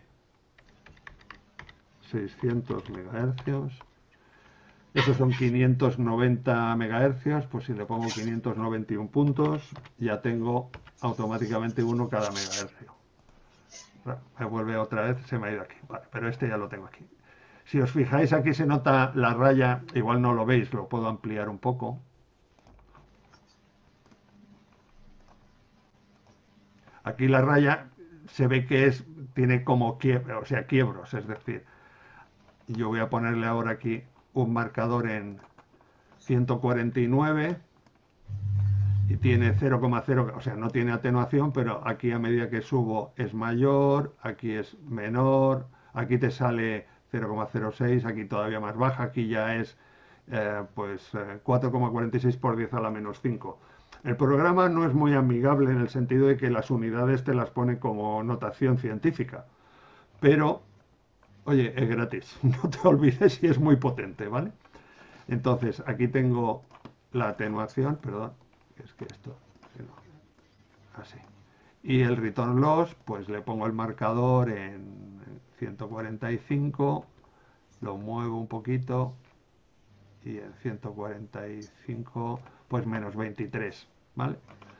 seiscientos megahercios. Esos son quinientos noventa megahercios, pues si le pongo quinientos noventa y uno puntos, ya tengo automáticamente uno cada megahercio. Me vuelve otra vez, se me ha ido aquí. Vale, pero este ya lo tengo aquí. Si os fijáis, aquí se nota la raya, igual no lo veis, lo puedo ampliar un poco. Aquí la raya se ve que es, tiene como quiebros, o sea, quiebros, es decir, yo voy a ponerle ahora aquí un marcador en ciento cuarenta y nueve y tiene cero coma cero, o sea, no tiene atenuación, pero aquí a medida que subo es mayor, aquí es menor, aquí te sale cero coma cero seis, aquí todavía más baja, aquí ya es eh, pues eh, cuatro coma cuarenta y seis por diez a la menos cinco. El programa no es muy amigable en el sentido de que las unidades te las pone como notación científica, pero oye, es gratis, no te olvides y es muy potente, ¿vale? Entonces, aquí tengo la atenuación, perdón, es que esto, así. Y el return loss, pues le pongo el marcador en ciento cuarenta y cinco, lo muevo un poquito y en ciento cuarenta y cinco, pues menos veintitrés, ¿vale?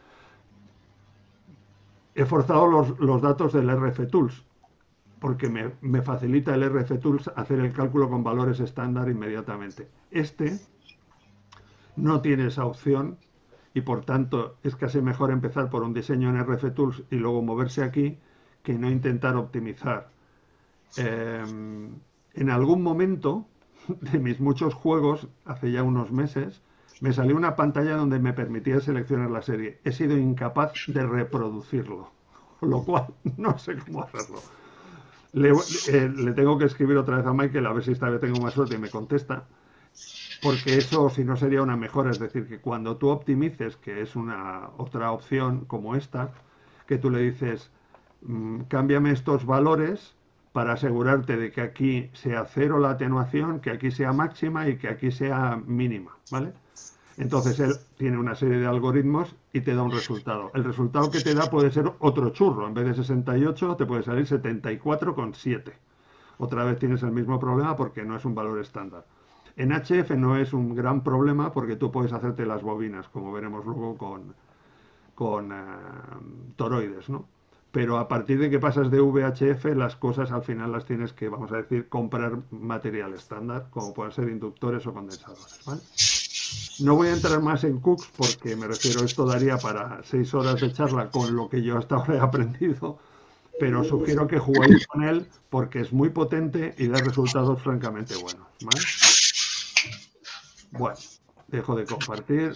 He forzado los, los datos del R F Tools, porque me, me facilita el R F Tools hacer el cálculo con valores estándar inmediatamente. Este no tiene esa opción y por tanto es casi mejor empezar por un diseño en R F Tools y luego moverse aquí que no intentar optimizar. Eh, en algún momento de mis muchos juegos, hace ya unos meses, me salió una pantalla donde me permitía seleccionar la serie. He sido incapaz de reproducirlo, lo cual no sé cómo hacerlo. Le, eh, le tengo que escribir otra vez a Michael a ver si esta vez tengo más suerte y me contesta, porque eso si no sería una mejora, es decir, que cuando tú optimices, que es una otra opción como esta, que tú le dices, mmm, cámbiame estos valores para asegurarte de que aquí sea cero la atenuación, que aquí sea máxima y que aquí sea mínima, ¿vale? Entonces él tiene una serie de algoritmos y te da un resultado. El resultado que te da puede ser otro churro. En vez de sesenta y ocho te puede salir setenta y cuatro coma siete. Otra vez tienes el mismo problema porque no es un valor estándar. En H F no es un gran problema porque tú puedes hacerte las bobinas, como veremos luego con, con uh, toroides, ¿no? Pero a partir de que pasas de V H F, las cosas al final las tienes que, vamos a decir, comprar material estándar, como pueden ser inductores o condensadores, ¿vale? No voy a entrar más en Cooks porque me refiero, esto daría para seis horas de charla con lo que yo hasta ahora he aprendido, pero sugiero que juguéis con él porque es muy potente y da resultados francamente buenos, ¿vale? Bueno, dejo de compartir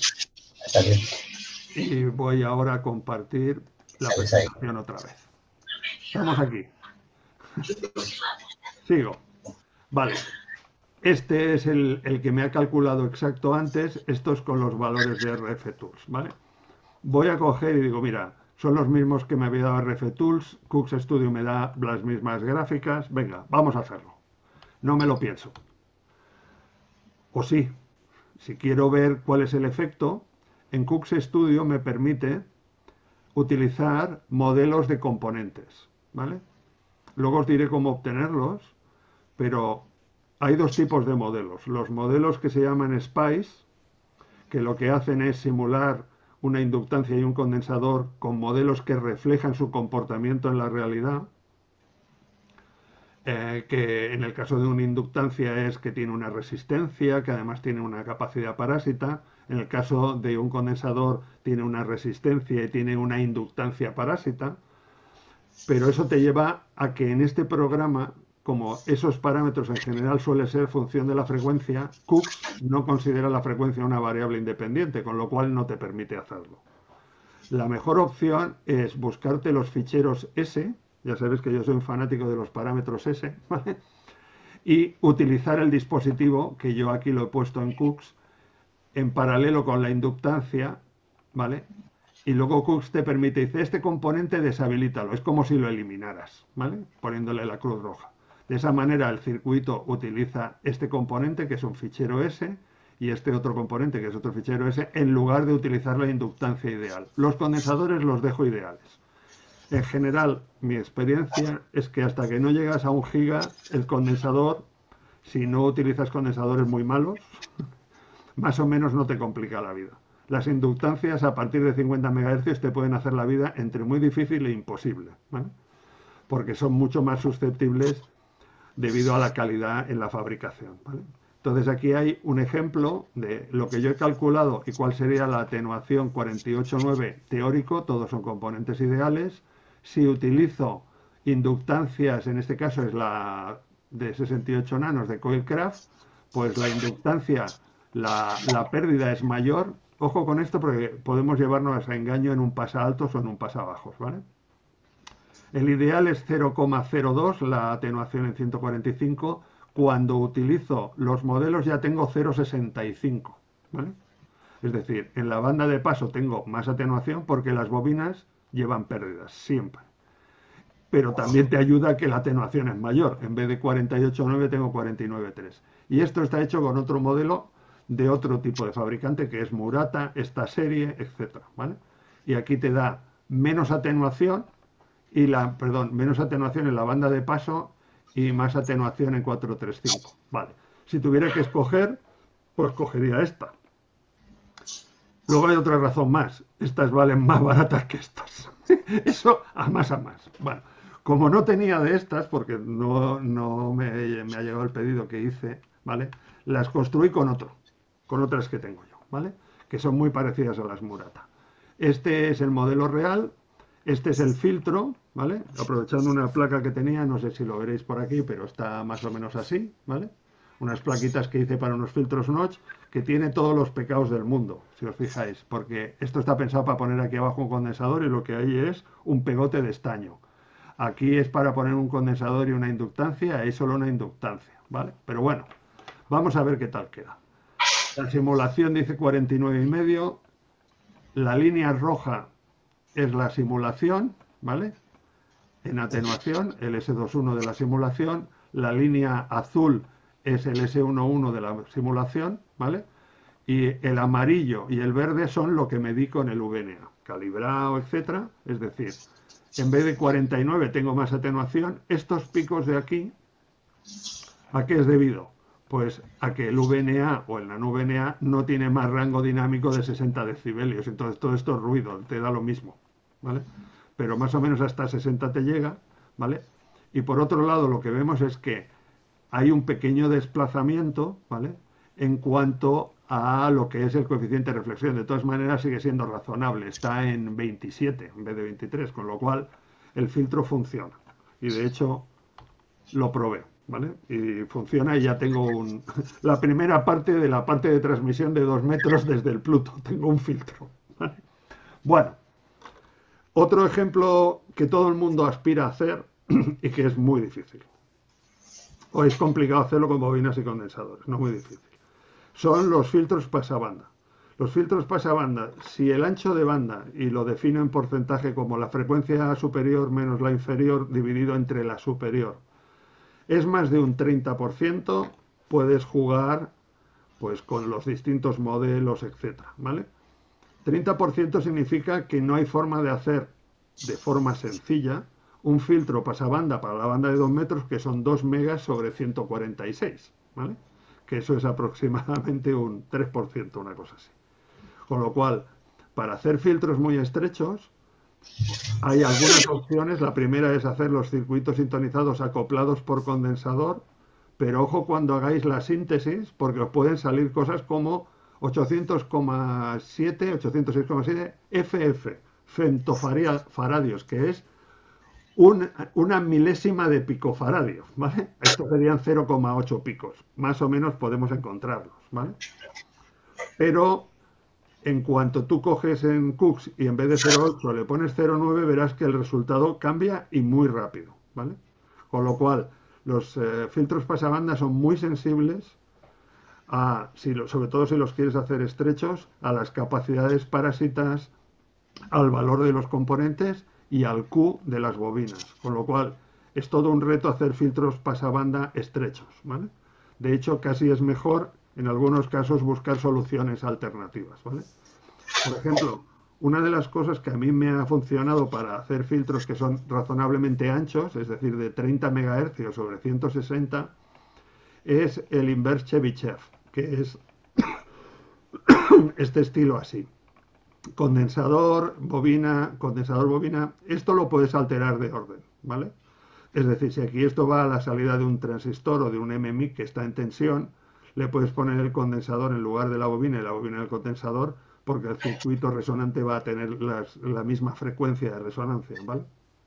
y voy ahora a compartir la presentación otra vez. Estamos aquí. Sigo. Vale. Este es el, el que me ha calculado exacto antes. Esto es con los valores de R F Tools, ¿vale? Voy a coger y digo, mira, son los mismos que me había dado R F Tools. Cooks Studio me da las mismas gráficas. Venga, vamos a hacerlo. No me lo pienso. O sí, si quiero ver cuál es el efecto, en Cooks Studio me permite utilizar modelos de componentes, ¿vale? Luego os diré cómo obtenerlos, pero hay dos tipos de modelos. Los modelos que se llaman SPICE, que lo que hacen es simular una inductancia y un condensador con modelos que reflejan su comportamiento en la realidad, eh, que en el caso de una inductancia es que tiene una resistencia, que además tiene una capacidad parásita. En el caso de un condensador tiene una resistencia y tiene una inductancia parásita. Pero eso te lleva a que en este programa, como esos parámetros en general suelen ser función de la frecuencia, Cooks no considera la frecuencia una variable independiente, con lo cual no te permite hacerlo. La mejor opción es buscarte los ficheros S, ya sabes que yo soy un fanático de los parámetros S, ¿vale? Y utilizar el dispositivo, que yo aquí lo he puesto en Cooks, en paralelo con la inductancia, ¿vale? Y luego Cooks te permite, dice, este componente deshabilítalo, es como si lo eliminaras, ¿vale? Poniéndole la cruz roja. De esa manera el circuito utiliza este componente, que es un fichero S, y este otro componente, que es otro fichero S, en lugar de utilizar la inductancia ideal. Los condensadores los dejo ideales. En general, mi experiencia es que hasta que no llegas a un giga, el condensador, si no utilizas condensadores muy malos, más o menos no te complica la vida. Las inductancias a partir de cincuenta megahercios te pueden hacer la vida entre muy difícil e imposible, ¿vale? Porque son mucho más susceptibles debido a la calidad en la fabricación, ¿vale? Entonces aquí hay un ejemplo de lo que yo he calculado y cuál sería la atenuación cuarenta y ocho nueve teórico, todos son componentes ideales. Si utilizo inductancias, en este caso es la de sesenta y ocho nanos de Coilcraft, pues la inductancia, la, la pérdida es mayor. Ojo con esto porque podemos llevarnos a engaño en un pasaaltos o en un pasabajos, ¿vale? El ideal es cero coma cero dos, la atenuación en ciento cuarenta y cinco. Cuando utilizo los modelos ya tengo cero coma sesenta y cinco, ¿vale? Es decir, en la banda de paso tengo más atenuación porque las bobinas llevan pérdidas, siempre. Pero también te ayuda a que la atenuación es mayor. En vez de cuarenta y ocho nueve tengo cuarenta y nueve tres. Y esto está hecho con otro modelo de otro tipo de fabricante que es Murata, esta serie, etcétera, ¿vale? Y aquí te da menos atenuación y la, perdón, menos atenuación en la banda de paso y más atenuación en cuatrocientos treinta y cinco, vale. Si tuviera que escoger, pues cogería esta. Luego hay otra razón más, estas valen más baratas que estas. Eso a más a más. Bueno, como no tenía de estas, porque no, no me, me ha llegado el pedido que hice, ¿vale? Las construí con otro, con otras que tengo yo, ¿vale? Que son muy parecidas a las Murata. Este es el modelo real, este es el filtro, ¿vale? Aprovechando una placa que tenía, no sé si lo veréis por aquí, pero está más o menos así, ¿vale? Unas plaquitas que hice para unos filtros notch, que tiene todos los pecados del mundo, si os fijáis, porque esto está pensado para poner aquí abajo un condensador y lo que hay es un pegote de estaño. Aquí es para poner un condensador y una inductancia, hay solo una inductancia, ¿vale? Pero bueno, vamos a ver qué tal queda. La simulación dice cuarenta y nueve y medio, la línea roja es la simulación, ¿vale? En atenuación, el ese veintiuno de la simulación, la línea azul es el ese once de la simulación, ¿vale? Y el amarillo y el verde son lo que medí con el V N A, calibrado, etcétera. Es decir, en vez de cuarenta y nueve tengo más atenuación. Estos picos de aquí, ¿a qué es debido? Pues a que el V N A o el nano V N A no tiene más rango dinámico de sesenta decibelios. Entonces todo esto es ruido, te da lo mismo, ¿vale? Pero más o menos hasta sesenta te llega, ¿vale? Y por otro lado lo que vemos es que hay un pequeño desplazamiento, ¿vale? En cuanto a lo que es el coeficiente de reflexión. De todas maneras sigue siendo razonable, está en veintisiete en vez de veintitrés, con lo cual el filtro funciona. Y de hecho lo probé, ¿vale? Y funciona y ya tengo un, la primera parte de la parte de transmisión de dos metros desde el Pluto. Tengo un filtro, ¿vale? Bueno, otro ejemplo que todo el mundo aspira a hacer y que es muy difícil. o es complicado hacerlo con bobinas y condensadores, no muy difícil. Son los filtros pasabanda. Los filtros pasabanda, si el ancho de banda, y lo defino en porcentaje como la frecuencia superior menos la inferior dividido entre la superior, es más de un treinta por ciento, puedes jugar pues con los distintos modelos, etcétera, ¿vale? treinta por ciento significa que no hay forma de hacer de forma sencilla un filtro pasabanda para la banda de dos metros que son dos megas sobre ciento cuarenta y seis, ¿vale? Que eso es aproximadamente un tres por ciento, una cosa así. Con lo cual, para hacer filtros muy estrechos, hay algunas opciones. La primera es hacer los circuitos sintonizados acoplados por condensador, pero ojo cuando hagáis la síntesis, porque os pueden salir cosas como ochocientos coma siete, ochocientos seis coma siete F F, femtofaradios, que es un, una milésima de picofaradio, ¿vale? Estos serían cero coma ocho picos, más o menos podemos encontrarlos, ¿vale? Pero en cuanto tú coges en Cooks y en vez de cero coma ocho le pones cero coma nueve, verás que el resultado cambia y muy rápido, ¿vale? Con lo cual, los eh, filtros pasabanda son muy sensibles a, si lo, sobre todo si los quieres hacer estrechos, a las capacidades parásitas, al valor de los componentes y al Q de las bobinas. Con lo cual, es todo un reto hacer filtros pasabanda estrechos, ¿vale? De hecho, casi es mejor en algunos casos buscar soluciones alternativas, ¿vale? Por ejemplo, una de las cosas que a mí me ha funcionado para hacer filtros que son razonablemente anchos, es decir, de treinta megahercios sobre ciento sesenta, es el inverse Chebyshev, que es este estilo así. Condensador, bobina, condensador, bobina. Esto lo puedes alterar de orden, ¿vale? Es decir, si aquí esto va a la salida de un transistor o de un M M I C que está en tensión, le puedes poner el condensador en lugar de la bobina y la bobina del condensador, porque el circuito resonante va a tener las, la misma frecuencia de resonancia, ¿vale?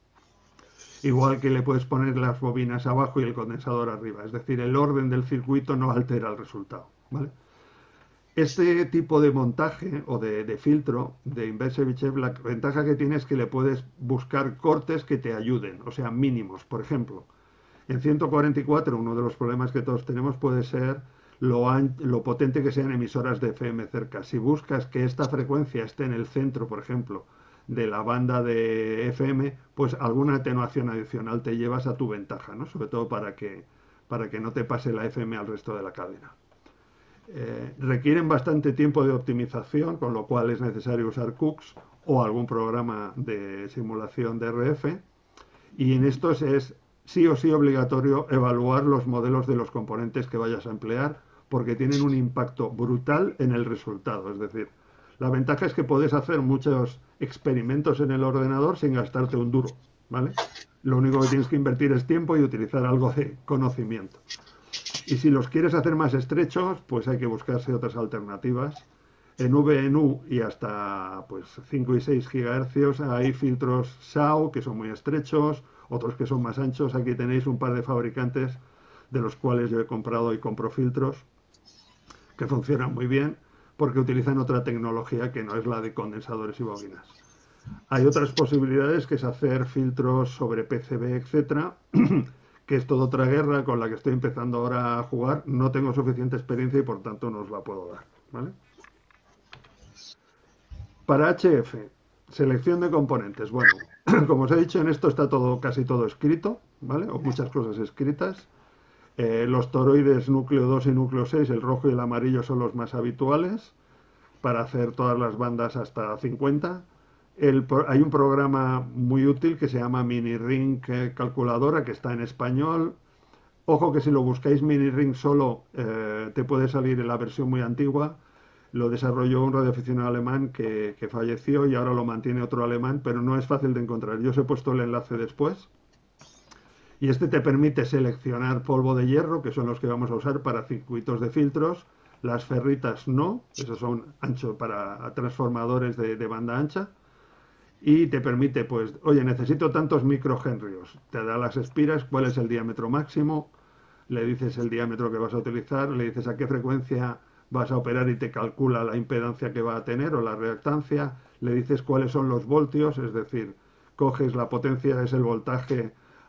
Igual que le puedes poner las bobinas abajo y el condensador arriba, es decir, el orden del circuito no altera el resultado, ¿vale? Este tipo de montaje o de, de filtro de inverse Chebyshev, la ventaja que tiene es que le puedes buscar cortes que te ayuden, o sea, mínimos. Por ejemplo, en ciento cuarenta y cuatro uno de los problemas que todos tenemos puede ser lo, an, lo potente que sean emisoras de F M cerca. Si buscas que esta frecuencia esté en el centro, por ejemplo, de la banda de F M, pues alguna atenuación adicional te llevas a tu ventaja, ¿no? Sobre todo para que, para que no te pase la F M al resto de la cadena. Eh, requieren bastante tiempo de optimización, con lo cual es necesario usar Cooks o algún programa de simulación de R F, y en estos es sí o sí obligatorio evaluar los modelos de los componentes que vayas a emplear, porque tienen un impacto brutal en el resultado. Es decir, la ventaja es que puedes hacer muchos experimentos en el ordenador sin gastarte un duro, ¿vale? Lo único que tienes que invertir es tiempo y utilizar algo de conocimiento. Y si los quieres hacer más estrechos, pues hay que buscarse otras alternativas. En V N U y hasta pues cinco y seis gigahercios hay filtros S A O que son muy estrechos, otros que son más anchos. Aquí tenéis un par de fabricantes de los cuales yo he comprado y compro filtros que funcionan muy bien porque utilizan otra tecnología que no es la de condensadores y bobinas. Hay otras posibilidades que es hacer filtros sobre P C B, etcétera, que es toda otra guerra con la que estoy empezando ahora a jugar. No tengo suficiente experiencia y por tanto no os la puedo dar, ¿vale? Para H F, selección de componentes. Bueno, como os he dicho, en esto está todo, casi todo escrito, ¿vale? O muchas cosas escritas. Eh, los toroides núcleo dos y núcleo seis, el rojo y el amarillo, son los más habituales para hacer todas las bandas hasta cincuenta. El, hay un programa muy útil que se llama MiniRing Calculadora, que está en español. Ojo que si lo buscáis MiniRing solo, eh, te puede salir en la versión muy antigua. Lo desarrolló un radioaficionado alemán que, que falleció y ahora lo mantiene otro alemán, pero no es fácil de encontrar. Yo os he puesto el enlace después. Y este te permite seleccionar polvo de hierro, que son los que vamos a usar para circuitos de filtros. Las ferritas no, esos son anchos para transformadores de, de banda ancha. Y te permite, pues, oye, necesito tantos microhenrios. Te da las espiras, cuál es el diámetro máximo, le dices el diámetro que vas a utilizar, le dices a qué frecuencia vas a operar y te calcula la impedancia que va a tener o la reactancia, le dices cuáles son los voltios, es decir, coges la potencia, es el voltaje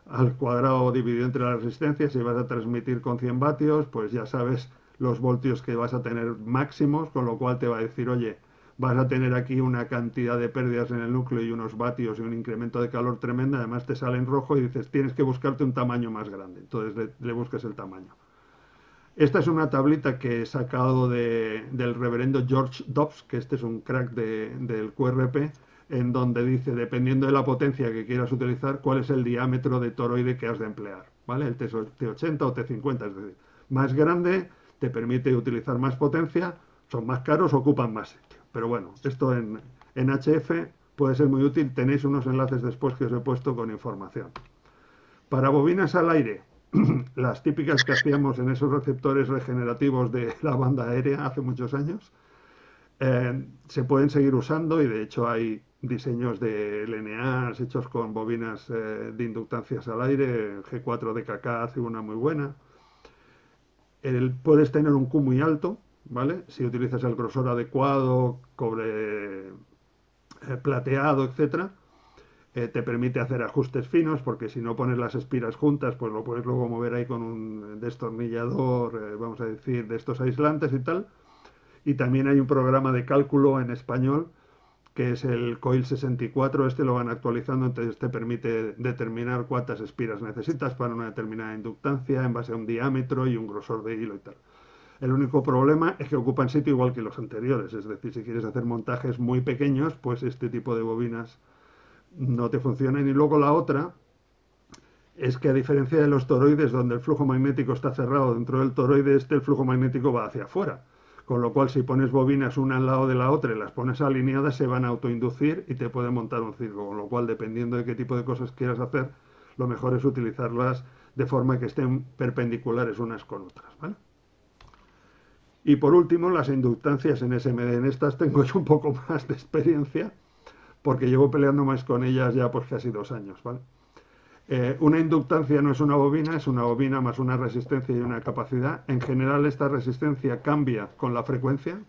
al cuadrado dividido entre la resistencia. Si vas a transmitir con cien vatios, pues ya sabes los voltios que vas a tener máximos, con lo cual te va a decir, oye, vas a tener aquí una cantidad de pérdidas en el núcleo y unos vatios y un incremento de calor tremenda. Además te sale en rojo y dices, tienes que buscarte un tamaño más grande. Entonces le, le buscas el tamaño. Esta es una tablita que he sacado de, del reverendo George Dobbs, que este es un crack de, del Q R P, en donde dice, dependiendo de la potencia que quieras utilizar, cuál es el diámetro de toroide que has de emplear, ¿vale? El T ochenta o T cincuenta, es decir, más grande te permite utilizar más potencia, son más caros, ocupan más sitio. Pero bueno, esto en, en H F puede ser muy útil, tenéis unos enlaces después que os he puesto con información. Para bobinas al aire, las típicas que hacíamos en esos receptores regenerativos de la banda aérea hace muchos años, eh, se pueden seguir usando y de hecho hay diseños de L N As hechos con bobinas eh, de inductancias al aire. G cuatro D K K hace una muy buena. El, puedes tener un Q muy alto, ¿vale? Si utilizas el grosor adecuado, cobre eh, plateado, etcétera. Eh, te permite hacer ajustes finos, porque si no pones las espiras juntas, pues lo puedes luego mover ahí con un destornillador, eh, vamos a decir, de estos aislantes y tal. Y también hay un programa de cálculo en español, que es el Coil sesenta y cuatro, este lo van actualizando, entonces te permite determinar cuántas espiras necesitas para una determinada inductancia en base a un diámetro y un grosor de hilo y tal. El único problema es que ocupan sitio igual que los anteriores, es decir, si quieres hacer montajes muy pequeños, pues este tipo de bobinas no te funcionan. Y luego la otra es que, a diferencia de los toroides, donde el flujo magnético está cerrado dentro del toroide, este el flujo magnético va hacia afuera. Con lo cual, si pones bobinas una al lado de la otra y las pones alineadas, se van a autoinducir y te pueden montar un circo. Con lo cual, dependiendo de qué tipo de cosas quieras hacer, lo mejor es utilizarlas de forma que estén perpendiculares unas con otras, ¿vale? Y por último, las inductancias en S M D. En estas tengo yo un poco más de experiencia, porque llevo peleando más con ellas ya pues casi dos años, ¿vale? Eh, una inductancia no es una bobina, es una bobina más una resistencia y una capacidad. En general, esta resistencia cambia con la frecuencia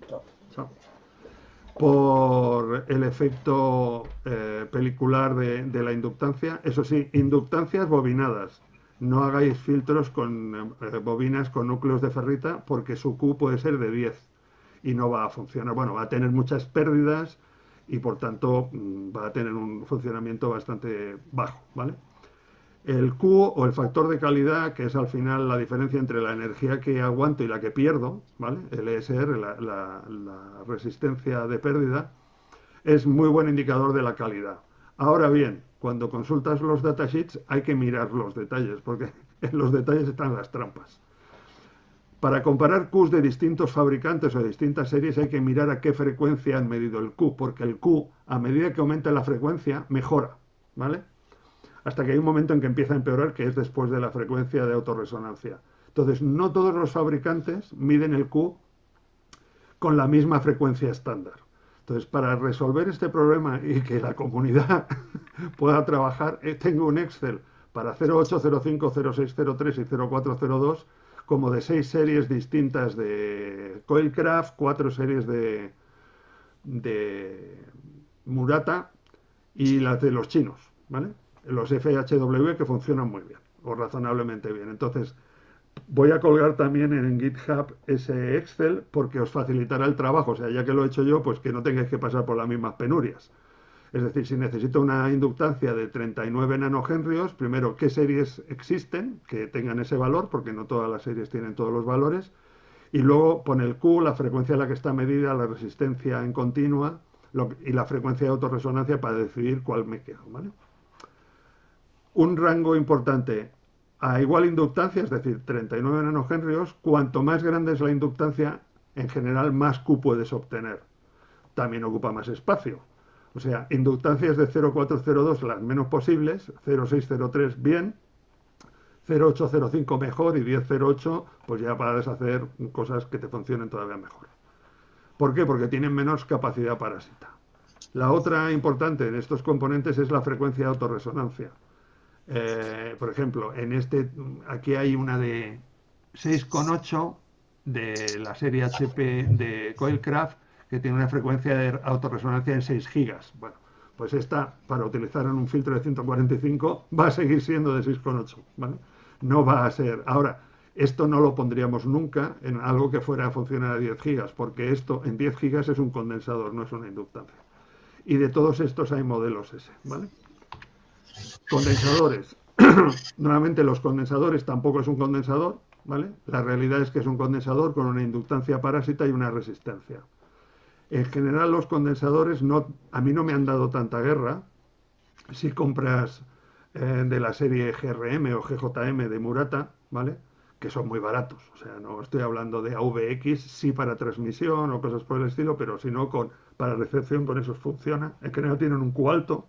por el efecto eh, pelicular de, de la inductancia. Eso sí, inductancias bobinadas. No hagáis filtros con eh, bobinas con núcleos de ferrita, porque su Q puede ser de diez y no va a funcionar. Bueno, va a tener muchas pérdidas y por tanto va a tener un funcionamiento bastante bajo, ¿vale? El Q, o el factor de calidad, que es al final la diferencia entre la energía que aguanto y la que pierdo, ¿vale? El E S R, la, la, la resistencia de pérdida, es muy buen indicador de la calidad. Ahora bien, cuando consultas los datasheets hay que mirar los detalles, porque en los detalles están las trampas. Para comparar Qs de distintos fabricantes o de distintas series hay que mirar a qué frecuencia han medido el Q, porque el Q, a medida que aumenta la frecuencia, mejora, ¿vale? Hasta que hay un momento en que empieza a empeorar, que es después de la frecuencia de autorresonancia. Entonces, no todos los fabricantes miden el Q con la misma frecuencia estándar. Entonces, para resolver este problema y que la comunidad pueda trabajar, eh, tengo un Excel para cero ocho, cero cinco, cero seis, cero tres y cero cuatro, cero dos, como de seis series distintas de Coilcraft, cuatro series de, de Murata y las de los chinos, ¿vale? Los F H W, que funcionan muy bien, o razonablemente bien. Entonces, voy a colgar también en GitHub ese Excel, porque os facilitará el trabajo. O sea, ya que lo he hecho yo, pues que no tengáis que pasar por las mismas penurias. Es decir, si necesito una inductancia de treinta y nueve nanohenrios, primero, ¿qué series existen que tengan ese valor? Porque no todas las series tienen todos los valores. Y luego pone el Q, la frecuencia a la que está medida, la resistencia en continua lo, y la frecuencia de autorresonancia para decidir cuál me quedo, ¿vale? Un rango importante a igual inductancia, es decir, treinta y nueve nanohenrios, cuanto más grande es la inductancia, en general más Q puedes obtener. También ocupa más espacio. O sea, inductancias de cero cuatro cero dos las menos posibles, cero seis cero tres bien, cero ocho cero cinco mejor y diez cero ocho pues ya para deshacer cosas que te funcionen todavía mejor. ¿Por qué? Porque tienen menos capacidad parásita. La otra importante en estos componentes es la frecuencia de autorresonancia. Eh, por ejemplo, en este, aquí hay una de seis coma ocho de la serie H P de Coilcraft, que tiene una frecuencia de autorresonancia en seis gigas. Bueno, Pues esta, para utilizar en un filtro de ciento cuarenta y cinco, va a seguir siendo de seis coma ocho, ¿vale? No va a ser... Ahora, esto no lo pondríamos nunca en algo que fuera a funcionar a diez gigas, porque esto en diez gigas es un condensador, no es una inductancia. Y de todos estos hay modelos S, ¿vale? Condensadores. Normalmente los condensadores tampoco es un condensador, ¿vale? La realidad es que es un condensador con una inductancia parásita y una resistencia. En general los condensadores no, a mí no me han dado tanta guerra. Si compras eh, de la serie G R M o G J M de Murata, ¿vale? Que son muy baratos, o sea, no estoy hablando de A V X, sí para transmisión o cosas por el estilo, pero si no, con, para recepción con esos funciona. En general tienen un Q alto.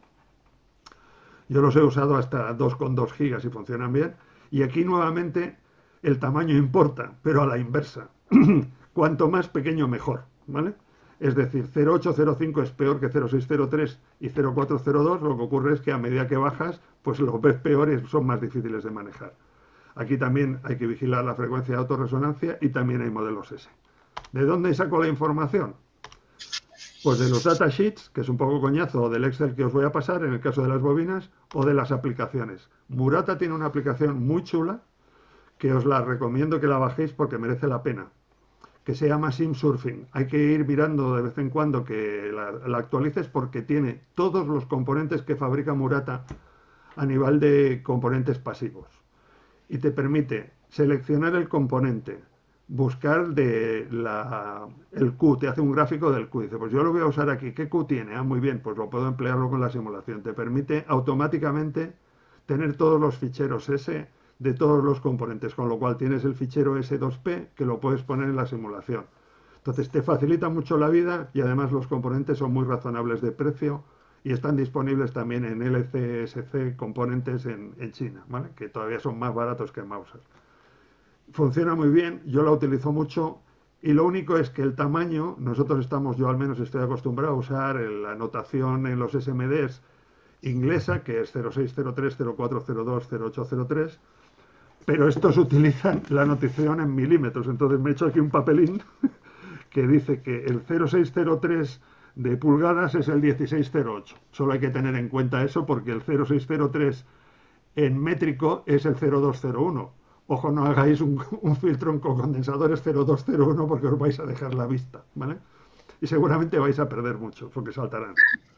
Yo los he usado hasta dos coma dos gigas y funcionan bien. Y aquí nuevamente el tamaño importa, pero a la inversa. Cuanto más pequeño mejor, ¿vale? Es decir, cero ocho cero cinco es peor que cero seis cero tres y cero cuatro cero dos. Lo que ocurre es que a medida que bajas, pues los ves peores, son más difíciles de manejar. Aquí también hay que vigilar la frecuencia de autorresonancia y también hay modelos S. ¿De dónde saco la información? Pues de los datasheets, que es un poco coñazo, o del Excel que os voy a pasar en el caso de las bobinas, o de las aplicaciones. Murata tiene una aplicación muy chula, que os la recomiendo que la bajéis porque merece la pena, que se llama SimSurfing. Hay que ir mirando de vez en cuando que la, la actualices porque tiene todos los componentes que fabrica Murata a nivel de componentes pasivos. Y te permite seleccionar el componente, buscar de la, el Q, te hace un gráfico del Q, dice, pues yo lo voy a usar aquí, ¿qué Q tiene? Ah, muy bien, pues lo puedo emplearlo con la simulación. Te permite automáticamente tener todos los ficheros S de todos los componentes, con lo cual tienes el fichero ese dos pe que lo puedes poner en la simulación. Entonces te facilita mucho la vida y además los componentes son muy razonables de precio y están disponibles también en L C S C componentes en, en China, ¿vale? Que todavía son más baratos que Mauser. Funciona muy bien, yo la utilizo mucho y lo único es que el tamaño, nosotros estamos, yo al menos estoy acostumbrado a usar la notación en los S M Ds inglesa, que es cero seis cero tres, cero cuatro cero dos, cero ocho cero tres, pero estos utilizan la notación en milímetros, entonces me he hecho aquí un papelín que dice que el cero seis cero tres de pulgadas es el dieciséis cero ocho. Solo hay que tener en cuenta eso porque el cero seis cero tres en métrico es el cero dos cero uno. Ojo, no hagáis un, un filtro con condensadores cero dos cero uno porque os vais a dejar la vista, ¿vale? Y seguramente vais a perder mucho porque saltarán.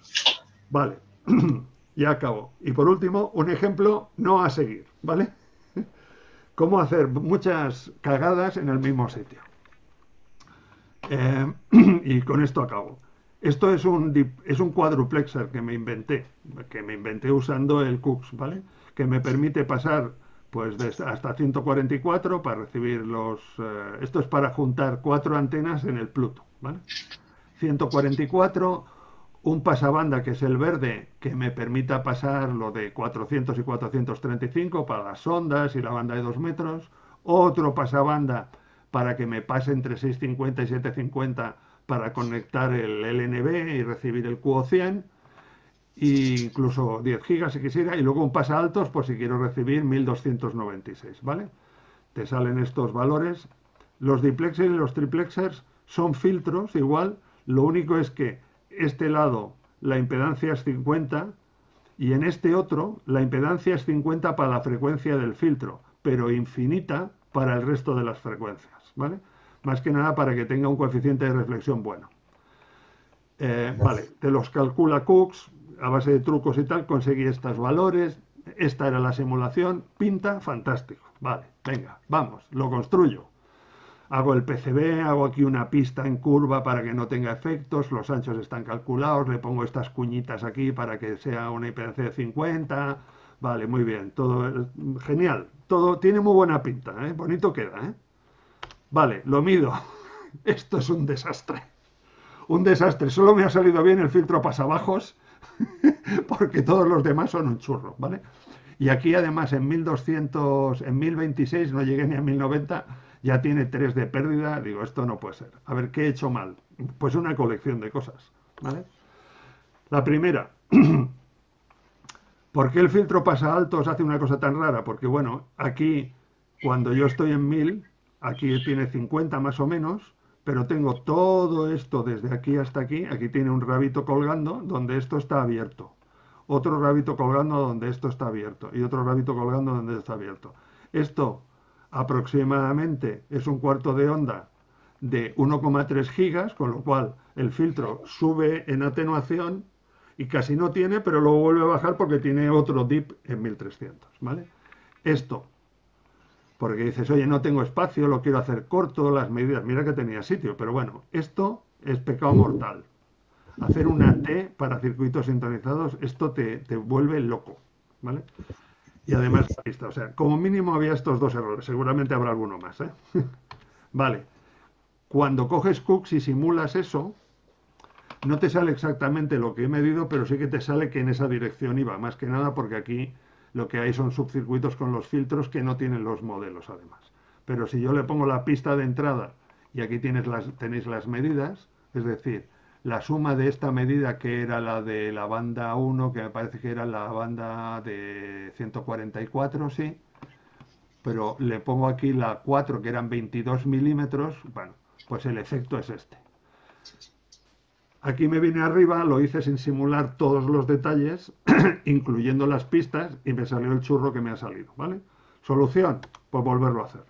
Vale, ya acabo. Y por último, un ejemplo no a seguir, ¿vale? Cómo hacer muchas cagadas en el mismo sitio. Eh, y con esto acabo. Esto es un, es un cuadruplexer que me inventé, que me inventé usando el C U X, ¿vale? Que me permite pasar pues de hasta ciento cuarenta y cuatro para recibir los... Eh, esto es para juntar cuatro antenas en el Pluto, ¿vale? ciento cuarenta y cuatro, un pasabanda que es el verde, que me permita pasar lo de cuatrocientos y cuatrocientos treinta y cinco para las sondas y la banda de dos metros, otro pasabanda para que me pase entre seiscientos cincuenta y setecientos cincuenta para conectar el L N B y recibir el Q O cien, e incluso diez gigas si quisiera, y luego un pasaltos por si quiero recibir mil doscientos noventa y seis, ¿vale? Te salen estos valores. Los diplexers y los triplexers son filtros igual, lo único es que este lado la impedancia es cincuenta y en este otro la impedancia es cincuenta para la frecuencia del filtro, pero infinita para el resto de las frecuencias, ¿vale? Más que nada para que tenga un coeficiente de reflexión bueno. Eh, vale, te los calcula C U X, a base de trucos y tal, conseguí estos valores, esta era la simulación, pinta, fantástico. Vale, venga, vamos, lo construyo. Hago el P C B, hago aquí una pista en curva para que no tenga efectos, los anchos están calculados, le pongo estas cuñitas aquí para que sea una impedancia de cincuenta, vale, muy bien, todo genial, todo tiene muy buena pinta, ¿eh? Bonito queda, ¿eh? Vale, lo mido, esto es un desastre, un desastre, solo me ha salido bien el filtro pasabajos, porque todos los demás son un churro, ¿vale? Y aquí además en mil doscientos, en mil veintiséis, no llegué ni a mil noventa, ya tiene tres de pérdida, digo, esto no puede ser. A ver, ¿qué he hecho mal? Pues una colección de cosas, ¿vale? La primera, ¿por qué el filtro pasa altos hace una cosa tan rara? Porque bueno, aquí, cuando yo estoy en mil, aquí tiene cincuenta más o menos, pero tengo todo esto desde aquí hasta aquí. Aquí tiene un rabito colgando donde esto está abierto. Otro rabito colgando donde esto está abierto. Y otro rabito colgando donde está abierto. Esto aproximadamente es un cuarto de onda de uno coma tres gigas, con lo cual el filtro sube en atenuación y casi no tiene, pero luego vuelve a bajar porque tiene otro dip en mil trescientos, ¿vale? Esto, porque dices, oye, no tengo espacio, lo quiero hacer corto, las medidas, mira que tenía sitio, pero bueno, esto es pecado mortal. Hacer una T para circuitos sintonizados, esto te, te vuelve loco, ¿vale? Y además, pista, o sea, como mínimo había estos dos errores, seguramente habrá alguno más, ¿eh? Vale, cuando coges Cooks y simulas eso, no te sale exactamente lo que he medido, pero sí que te sale que en esa dirección iba, más que nada porque aquí lo que hay son subcircuitos con los filtros que no tienen los modelos además. Pero si yo le pongo la pista de entrada y aquí tienes las, tenéis las medidas, es decir, la suma de esta medida que era la de la banda uno, que me parece que era la banda de ciento cuarenta y cuatro, sí, pero le pongo aquí la cuatro que eran veintidós milímetros, bueno, pues el efecto es este. Aquí me vine arriba, lo hice sin simular todos los detalles, incluyendo las pistas, y me salió el churro que me ha salido, ¿vale? Solución, pues volverlo a hacer.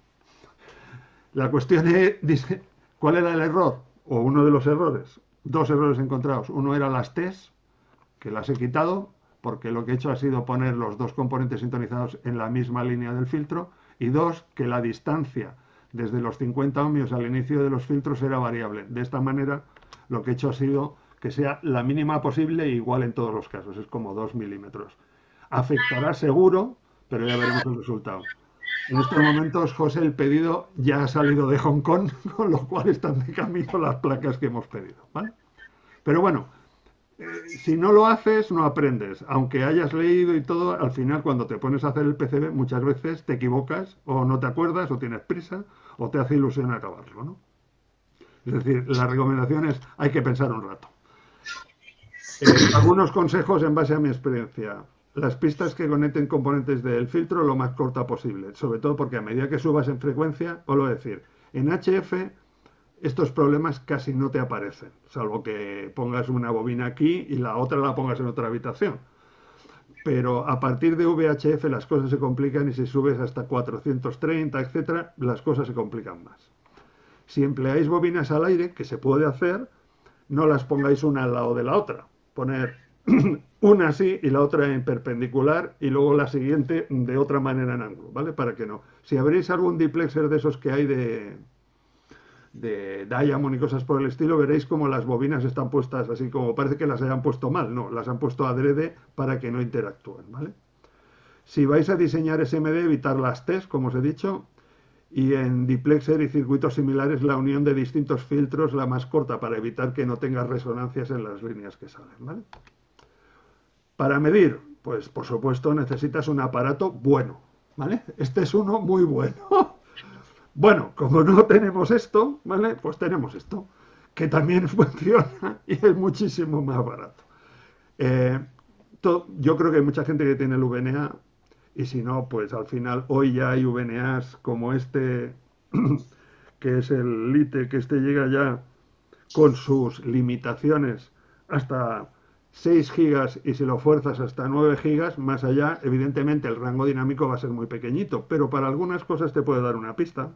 La cuestión es, dice, ¿cuál era el error? O uno de los errores. Dos errores encontrados. Uno era las T's, que las he quitado, porque lo que he hecho ha sido poner los dos componentes sintonizados en la misma línea del filtro. Y dos, que la distancia desde los cincuenta ohmios al inicio de los filtros era variable. De esta manera, lo que he hecho ha sido que sea la mínima posible e igual en todos los casos. Es como dos milímetros. Afectará seguro, pero ya veremos el resultado. En estos momentos, José, el pedido ya ha salido de Hong Kong, con lo cual están de camino las placas que hemos pedido, ¿vale? Pero bueno, eh, si no lo haces, no aprendes. Aunque hayas leído y todo, al final cuando te pones a hacer el P C B, muchas veces te equivocas, o no te acuerdas, o tienes prisa, o te hace ilusión acabarlo, ¿no? Es decir, la recomendación es, hay que pensar un rato. Eh, algunos consejos en base a mi experiencia. Las pistas que conecten componentes del filtro lo más corta posible, sobre todo porque a medida que subas en frecuencia, vuelvo a decir, en H F estos problemas casi no te aparecen, salvo que pongas una bobina aquí y la otra la pongas en otra habitación. Pero a partir de V H F las cosas se complican y si subes hasta cuatrocientos treinta, etcétera, las cosas se complican más. Si empleáis bobinas al aire, que se puede hacer, no las pongáis una al lado de la otra. Poner una así y la otra en perpendicular y luego la siguiente de otra manera en ángulo, ¿vale? Para que no. Si abrís algún diplexer de esos que hay de, de Diamond y cosas por el estilo, veréis como las bobinas están puestas así, como parece que las hayan puesto mal. No, las han puesto adrede para que no interactúen, ¿vale? Si vais a diseñar S M D, evitar las T's, como os he dicho, y en diplexer y circuitos similares la unión de distintos filtros la más corta para evitar que no tengas resonancias en las líneas que salen, ¿vale? Para medir, pues por supuesto necesitas un aparato bueno, ¿vale? Este es uno muy bueno. Bueno, como no tenemos esto, ¿vale? Pues tenemos esto, que también funciona y es muchísimo más barato. Eh, to, yo creo que hay mucha gente que tiene el V N A y si no, pues al final hoy ya hay V N As como este, que es el Lite, que este llega ya con sus limitaciones hasta seis gigas y si lo fuerzas hasta nueve gigas, más allá, evidentemente el rango dinámico va a ser muy pequeñito, pero para algunas cosas te puede dar una pista.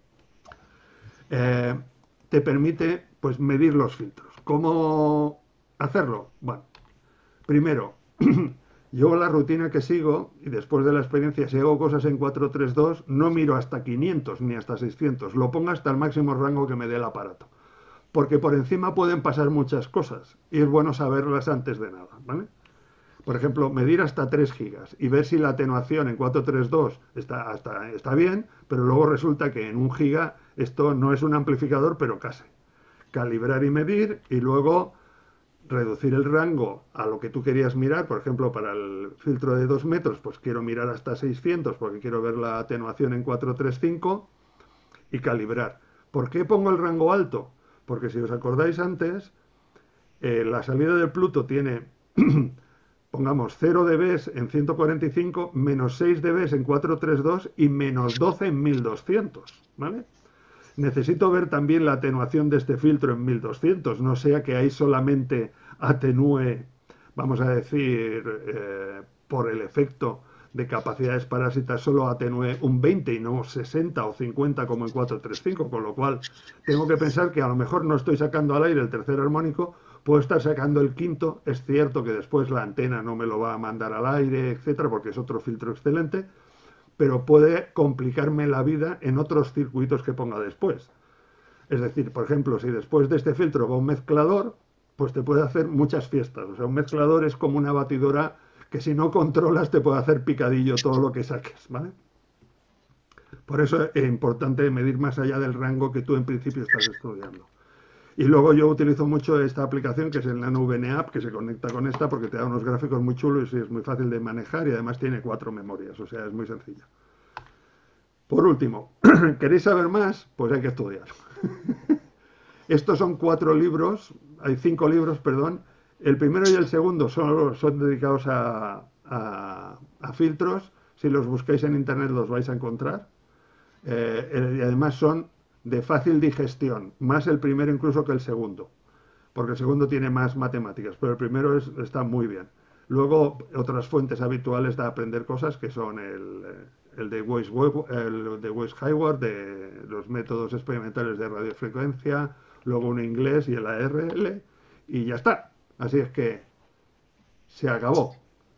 Eh, te permite pues medir los filtros. ¿Cómo hacerlo? Bueno, primero, yo la rutina que sigo, y después de la experiencia, si hago cosas en cuatro tres dos, no miro hasta quinientos ni hasta seiscientos, lo pongo hasta el máximo rango que me dé el aparato. Porque por encima pueden pasar muchas cosas y es bueno saberlas antes de nada, ¿vale? Por ejemplo, medir hasta tres gigas y ver si la atenuación en cuatro tres dos está, está, está bien, pero luego resulta que en un giga esto no es un amplificador, pero casi. Calibrar y medir y luego reducir el rango a lo que tú querías mirar. Por ejemplo, para el filtro de dos metros, pues quiero mirar hasta seiscientos porque quiero ver la atenuación en cuatro tres cinco y calibrar. ¿Por qué pongo el rango alto? Porque si os acordáis antes, eh, la salida de Pluto tiene, pongamos, cero decibelios en ciento cuarenta y cinco, menos seis decibelios en cuatro tres dos y menos doce en mil doscientos, ¿vale? necesito ver también la atenuación de este filtro en mil doscientos, no sea que ahí solamente atenúe, vamos a decir, eh, por el efecto de capacidades parásitas, solo atenúe un veinte y no sesenta o cincuenta como en cuatrocientos treinta y cinco, con lo cual tengo que pensar que a lo mejor no estoy sacando al aire el tercer armónico, puedo estar sacando el quinto. Es cierto que después la antena no me lo va a mandar al aire, etcétera, porque es otro filtro excelente, pero puede complicarme la vida en otros circuitos que ponga después. Es decir, por ejemplo, si después de este filtro va un mezclador, pues te puede hacer muchas fiestas. O sea, un mezclador es como una batidora que si no controlas te puede hacer picadillo todo lo que saques, ¿vale? Por eso es importante medir más allá del rango que tú en principio estás estudiando. Y luego yo utilizo mucho esta aplicación que es el Nano V N App, que se conecta con esta porque te da unos gráficos muy chulos y es muy fácil de manejar y además tiene cuatro memorias, o sea, es muy sencilla. Por último, ¿queréis saber más? Pues hay que estudiar. Estos son cuatro libros, hay cinco libros, perdón. El primero y el segundo son, son dedicados a, a, a filtros. Si los buscáis en internet los vais a encontrar. Eh, y además son de fácil digestión, más el primero incluso que el segundo, porque el segundo tiene más matemáticas, pero el primero es, está muy bien. Luego, otras fuentes habituales de aprender cosas, que son el, el de Weiss el de Weiss Hayward, de los métodos experimentales de radiofrecuencia, luego un inglés y el A R L, y ya está. Así es que se acabó.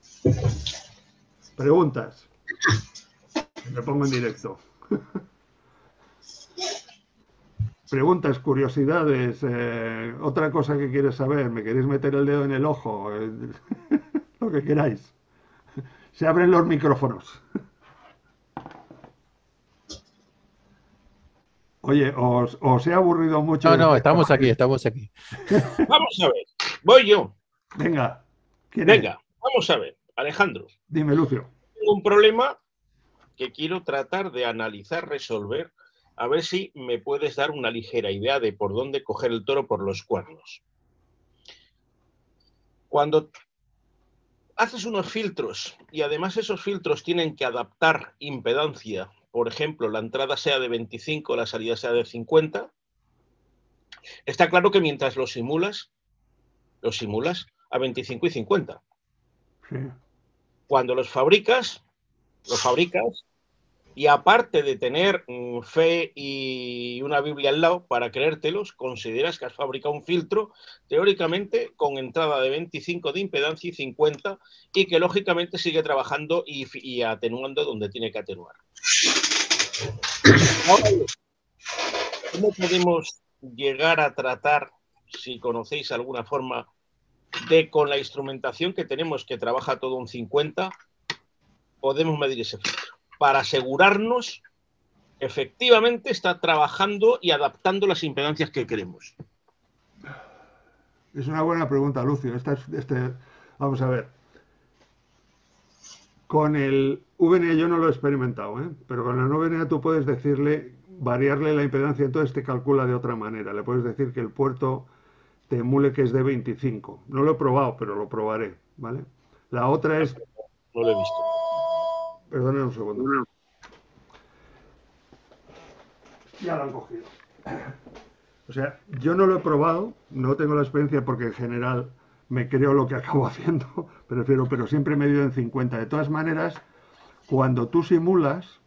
¿Preguntas? Me pongo en directo. Preguntas, curiosidades, eh, otra cosa que quieres saber, me queréis meter el dedo en el ojo, eh, lo que queráis. Se abren los micrófonos. Oye, os, os he aburrido mucho. No, no, estamos aquí, estamos aquí. Vamos a ver, voy yo. Venga. Venga, es? Vamos a ver, Alejandro. Dime, Lucio. Tengo un problema que quiero tratar de analizar, resolver, a ver si me puedes dar una ligera idea de por dónde coger el toro por los cuernos. Cuando haces unos filtros y además esos filtros tienen que adaptar impedancia, por ejemplo, la entrada sea de veinticinco, la salida sea de cincuenta, está claro que mientras los simulas, los simulas a veinticinco y cincuenta. Sí. Cuando los fabricas, los fabricas y aparte de tener mm, fe y una Biblia al lado para creértelos, consideras que has fabricado un filtro teóricamente con entrada de veinticinco de impedancia y cincuenta y que lógicamente sigue trabajando y, y atenuando donde tiene que atenuar. Ahora, ¿cómo podemos llegar a tratar, si conocéis alguna forma, de con la instrumentación que tenemos que trabaja todo un cincuenta, podemos medir ese filtro? Para asegurarnos efectivamente está trabajando y adaptando las impedancias que queremos. Es una buena pregunta, Lucio. Esta es, este, vamos a ver. Con el V N A yo no lo he experimentado, ¿eh? Pero con el V N A tú puedes decirle, variarle la impedancia, entonces te calcula de otra manera. Le puedes decir que el puerto te emule que es de veinticinco. No lo he probado, pero lo probaré, ¿vale? La otra es... No lo he visto. Perdónenme un segundo. Ya lo han cogido. O sea, yo no lo he probado, no tengo la experiencia porque en general me creo lo que acabo haciendo, prefiero, pero siempre he medido en cincuenta. De todas maneras, cuando tú simulas,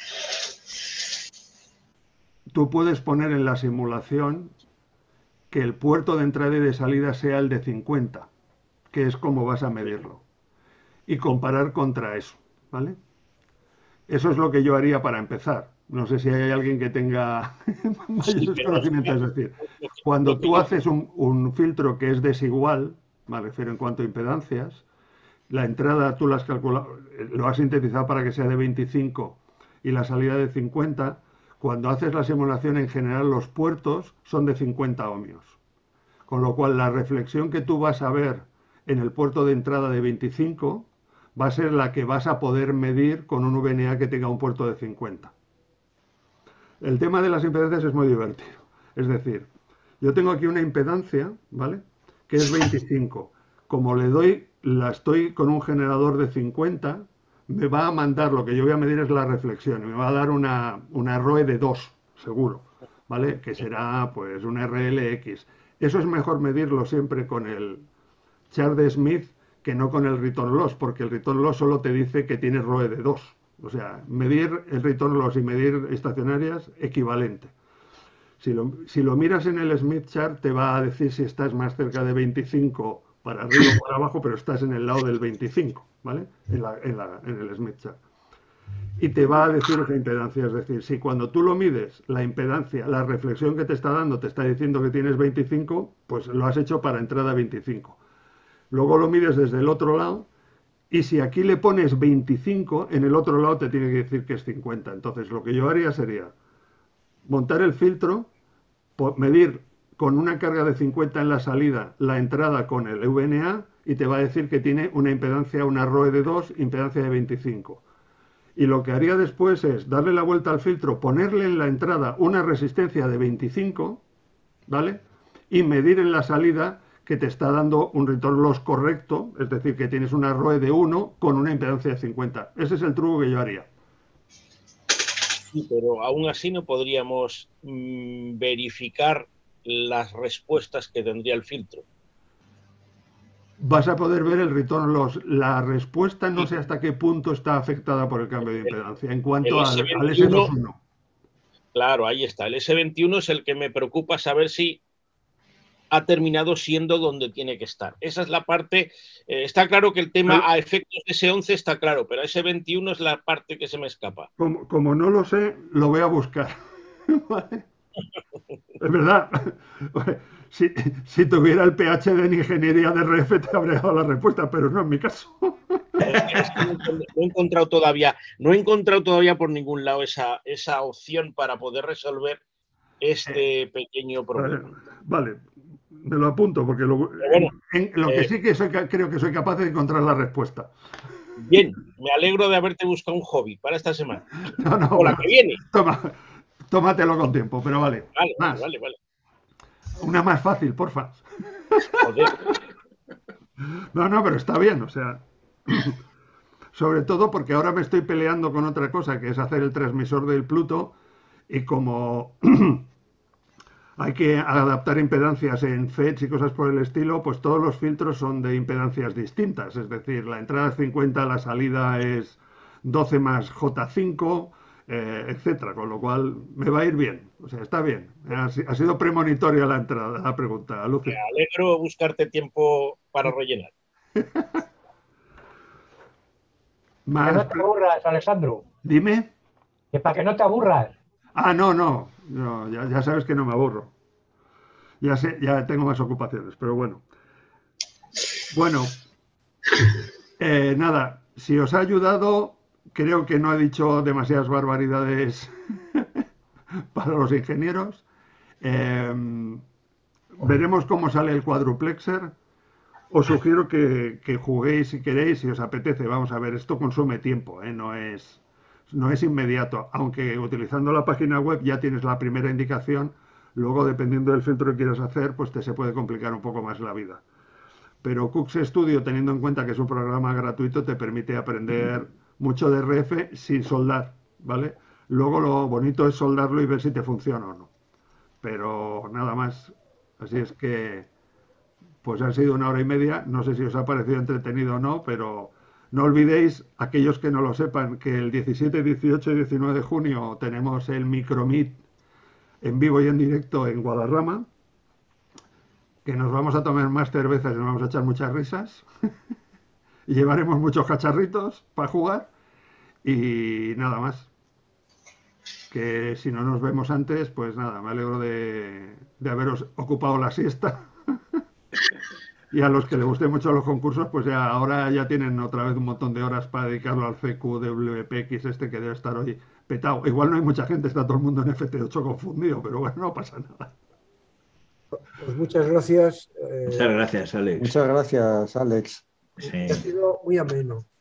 tú puedes poner en la simulación que el puerto de entrada y de salida sea el de cincuenta, que es como vas a medirlo, y comparar contra eso, ¿vale? Eso es lo que yo haría para empezar. No sé si hay alguien que tenga mayores sí, conocimientos. Es decir, cuando tú haces un, un filtro que es desigual, me refiero en cuanto a impedancias, la entrada tú la has calculado, lo has sintetizado para que sea de veinticinco y la salida de cincuenta, cuando haces la simulación en general los puertos son de cincuenta ohmios. Con lo cual la reflexión que tú vas a ver en el puerto de entrada de veinticinco va a ser la que vas a poder medir con un V N A que tenga un puerto de cincuenta. El tema de las impedancias es muy divertido. Es decir, yo tengo aquí una impedancia, ¿vale?, que es veinticinco. Como le doy, la estoy con un generador de cincuenta, me va a mandar, lo que yo voy a medir es la reflexión, y me va a dar una, una R O E de dos, seguro, ¿vale? Que será pues un R L X. Eso es mejor medirlo siempre con el char de Smith que no con el return loss, porque el return loss solo te dice que tienes R O E de dos. O sea, medir el return loss y medir estacionarias, equivalente. Si lo, si lo miras en el Smith chart, te va a decir si estás más cerca de veinticinco para arriba o para abajo, pero estás en el lado del veinticinco, ¿vale? En, la, en, la, en el Smith chart. Y te va a decir esa impedancia, es decir, si cuando tú lo mides, la impedancia, la reflexión que te está dando, te está diciendo que tienes veinticinco, pues lo has hecho para entrada veinticinco. Luego lo mides desde el otro lado, y si aquí le pones veinticinco, en el otro lado te tiene que decir que es cincuenta. Entonces lo que yo haría sería montar el filtro, medir con una carga de cincuenta en la salida la entrada con el V N A y te va a decir que tiene una impedancia, una R O E de dos, impedancia de veinticinco. Y lo que haría después es darle la vuelta al filtro, ponerle en la entrada una resistencia de veinticinco, ¿vale? Y medir en la salida que te está dando un return loss correcto, es decir, que tienes una R O E de uno con una impedancia de cincuenta. Ese es el truco que yo haría. Sí, pero aún así no podríamos mmm, verificar las respuestas que tendría el filtro. Vas a poder ver el return loss. La respuesta no sé hasta qué punto está afectada por el cambio de impedancia. En cuanto al, al S veintiuno. Claro, ahí está. El S veintiuno es el que me preocupa saber si ha terminado siendo donde tiene que estar. Esa es la parte, eh, está claro que el tema a efectos de S once está claro, pero S veintiuno es la parte que se me escapa. Como, como no lo sé, lo voy a buscar. ¿Vale? Es verdad. Si, si tuviera el P H D en ingeniería de R F te habría dado la respuesta, pero no en mi caso. Es que no he encontrado todavía, no he encontrado todavía por ningún lado esa, esa opción para poder resolver este pequeño problema. Vale, me lo apunto porque lo, bueno, en, en lo que eh, sí que soy, creo que soy capaz de encontrar la respuesta. Bien, me alegro de haberte buscado un hobby para esta semana. No, no, o la que viene. Toma, tómatelo con tiempo, pero vale. Vale, más. vale, vale. Una más fácil, porfa. Joder. No, no, pero está bien, o sea. Sobre todo porque ahora me estoy peleando con otra cosa, que es hacer el transmisor del Pluto, y como hay que adaptar impedancias en F E Ts y cosas por el estilo, pues todos los filtros son de impedancias distintas. Es decir, la entrada es cincuenta, la salida es doce más J cinco, eh, etcétera. Con lo cual me va a ir bien. O sea, está bien. Ha, ha sido premonitoria la entrada, la pregunta, Luce. Me alegro buscarte tiempo para rellenar. Más... Que no te aburras, Alessandro. Dime. Que para que no te aburras. Ah, no, no. no ya, ya sabes que no me aburro. Ya sé, ya tengo más ocupaciones, pero bueno. Bueno, eh, nada, si os ha ayudado, creo que no he dicho demasiadas barbaridades para los ingenieros. Eh, veremos cómo sale el cuadruplexer. Os sugiero que, que juguéis si queréis, si os apetece. Vamos a ver, esto consume tiempo, ¿eh? no es, no es inmediato. Aunque utilizando la página web ya tienes la primera indicación. Luego, dependiendo del filtro que quieras hacer, pues te se puede complicar un poco más la vida. Pero Cux Studio, teniendo en cuenta que es un programa gratuito, te permite aprender mucho de R F sin soldar, ¿vale? Luego lo bonito es soldarlo y ver si te funciona o no. Pero nada más. Así es que, pues ha sido una hora y media. No sé si os ha parecido entretenido o no, pero no olvidéis, aquellos que no lo sepan, que el diecisiete, dieciocho y diecinueve de junio tenemos el Micromeet en vivo y en directo en Guadarrama, que nos vamos a tomar más cervezas y nos vamos a echar muchas risas y llevaremos muchos cacharritos para jugar y nada más. Que si no nos vemos antes, pues nada, me alegro de, de haberos ocupado la siesta. Y a los que les gusten mucho los concursos, pues ya ahora ya tienen otra vez un montón de horas para dedicarlo al C Q W P X este que debe estar hoy petado. Igual no hay mucha gente, está todo el mundo en F T ocho confundido, pero bueno, no pasa nada. Pues muchas gracias. Eh, muchas gracias, Alex. Muchas gracias, Alex. Sí. Ha sido muy ameno.